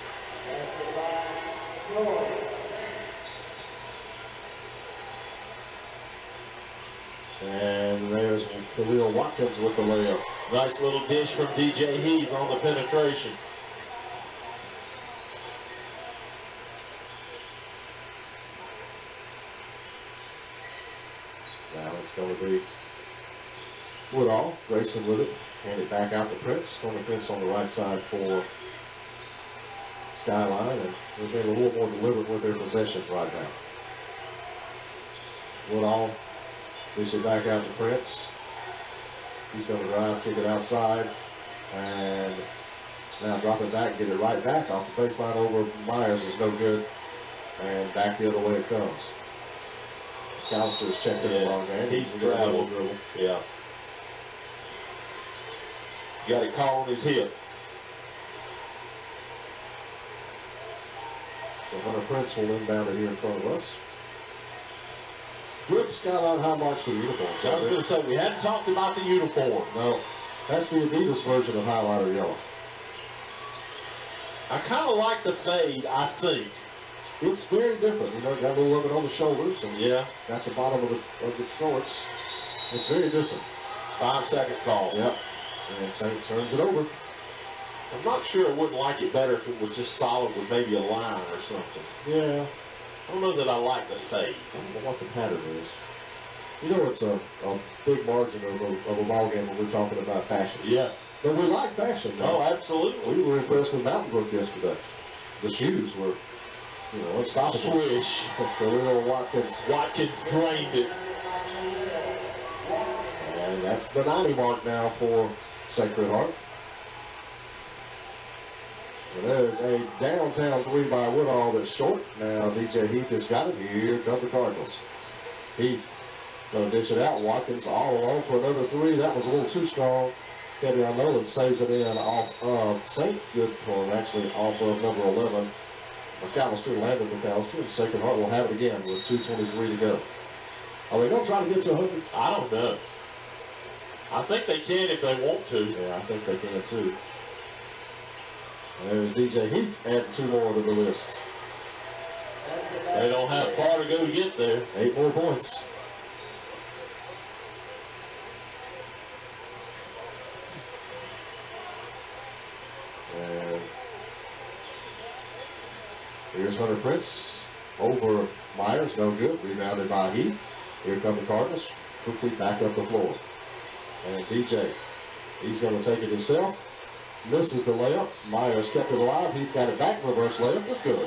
And there's Khalil Watkins with the layup. Nice little dish from DJ Heath on the penetration. Now it's going to be Woodall. Grayson with it. Hand it back out to Prince. Tony Prince on the right side for Skyline. And they're being a little more deliberate with their possessions right now. Woodall dish it back out to Prince. He's going to drive, kick it outside. And now drop it back, get it right back off the baseline over Myers is no good. And back the other way it comes. Callister's checked in the long game. He's traveled. Yeah. Got it caught on his hip. So Hunter Prince will inbound it here in front of us. Good Skyline high marks for the uniforms. I was going to say, we hadn't talked about the uniform. No, that's the Adidas version of highlighter yellow. I kind of like the fade, I think. It's very different. Got a little of it on the shoulders. And yeah. Got the bottom of the shorts. It's very different. 5-second call. Yep. And Saint turns it over. I'm not sure I wouldn't like it better if it was just solid with maybe a line or something. Yeah. I don't know that I like the fade. I don't know what the pattern is. It's a big margin of a ball game when we're talking about fashion. Yeah. But we like fashion. Right? Oh, absolutely. We were impressed with Mountain Brook yesterday. The shoes were, unstoppable. Swish. Khalil Watkins. Watkins drained it. And that's the 90 mark now for Sacred Heart. And there's a downtown 3 by Woodall that's short. Now DJ Heath has got it. Here come the Cardinals. Heath going to dish it out. Watkins all alone for another 3. That was a little too strong. Kevion Nolan saves it in off of Saint. Good, or actually off of number 11, McAllister, Landon McAllister, and Sacred Heart will have it again with 2:23 to go. Are they going to try to get to 100? I don't know. I think they can if they want to. Yeah, I think they can too. There's DJ Heath adding 2 more to the list. They don't have far to go to get there. 8 more points. And here's Hunter Prince over Myers, no good. Rebounded by Heath. Here come the Cardinals, quickly back up the floor. And DJ, he's going to take it himself. Misses the layup. Myers kept it alive. Heath got it back. Reverse layup. It's good.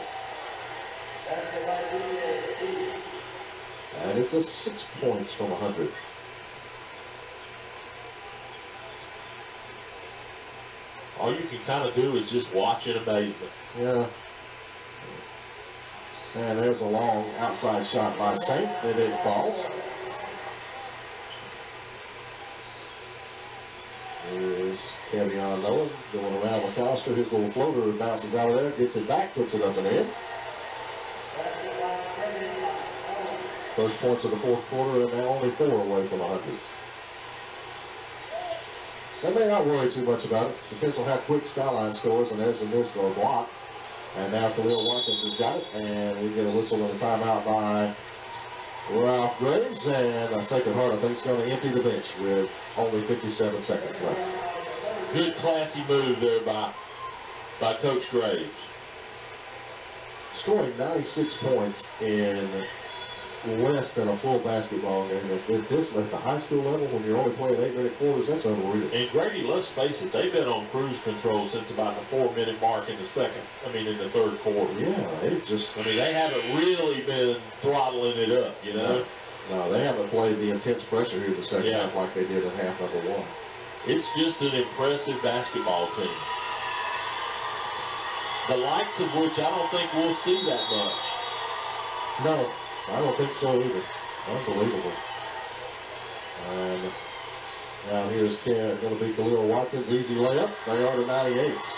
And it's a 6 points from 100. All you can kind of do is just watch in amazement. Yeah. And there's a long outside shot by Saint, and it falls. Here's Kevion Nolan going around McAllister. His little floater bounces out of there, gets it back, puts it up and in. First points of the 4th quarter, and now only 4 away from 100. They may not worry too much about it. Depends on how quick Skyline scores, and there's a miss for a block. And now Khalil Watkins has got it, and we get a whistle and a timeout by Ralph Graves, and Sacred Heart, I think, is going to empty the bench with only 57 seconds left. Good classy move there by Coach Graves. Scoring 96 points in less than a full basketball game at the high school level, when you're only playing 8-minute quarters, that's unreal. And Grady, let's face it, they've been on cruise control since about the 4-minute mark in the 3rd quarter. Yeah, they haven't really been throttling it up, you know? No, they haven't played the intense pressure here the second half like they did in half number 1. It's just an impressive basketball team. The likes of which I don't think we'll see that much. No, I don't think so either. Unbelievable. And now here's going to be Khalil Watkins. Easy layup. They are to 98s.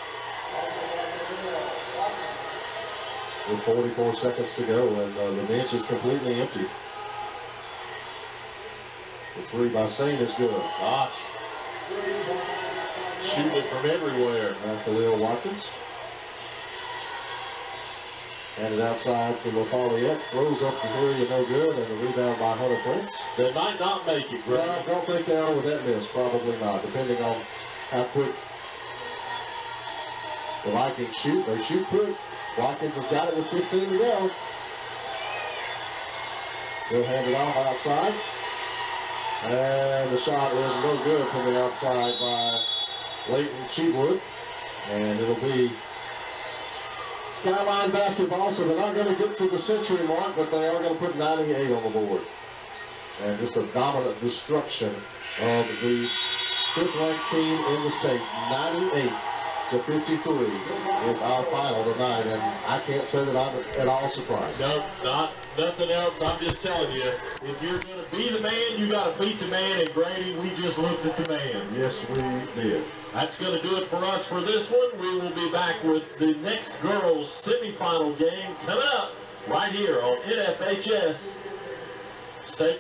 With 44 seconds to go, and the bench is completely empty. The 3 by Saint is good. Gosh. Shooting it from everywhere. Now Khalil Watkins. Handed outside to LaFollette, throws up the 3 and no good, and the rebound by Hunter Prince. They might not make it, Greg. I don't think they are with that miss. Probably not, depending on how quick the Vikings shoot. They shoot quick. Watkins has got it with 15 to go. He'll hand it off outside. And the shot is no good from the outside by Leighton Cheatwood. And it'll be Skyline basketball, so they're not going to get to the century mark, but they are going to put 98 on the board. And just a dominant destruction of the 5th-ranked team in the state. 98 to 53 is our final tonight, and I can't say that I'm at all surprised. No, nothing else. I'm just telling you, if you're going to be the man, you got to beat the man. And Grady, we just looked at the man. Yes, we did. That's going to do it for us for this one. We will be back with the next girls' semifinal game coming up right here on NFHS State.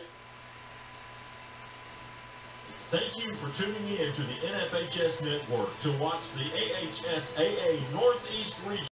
Thank you for tuning in to the NFHS Network to watch the AHSAA Northeast Region.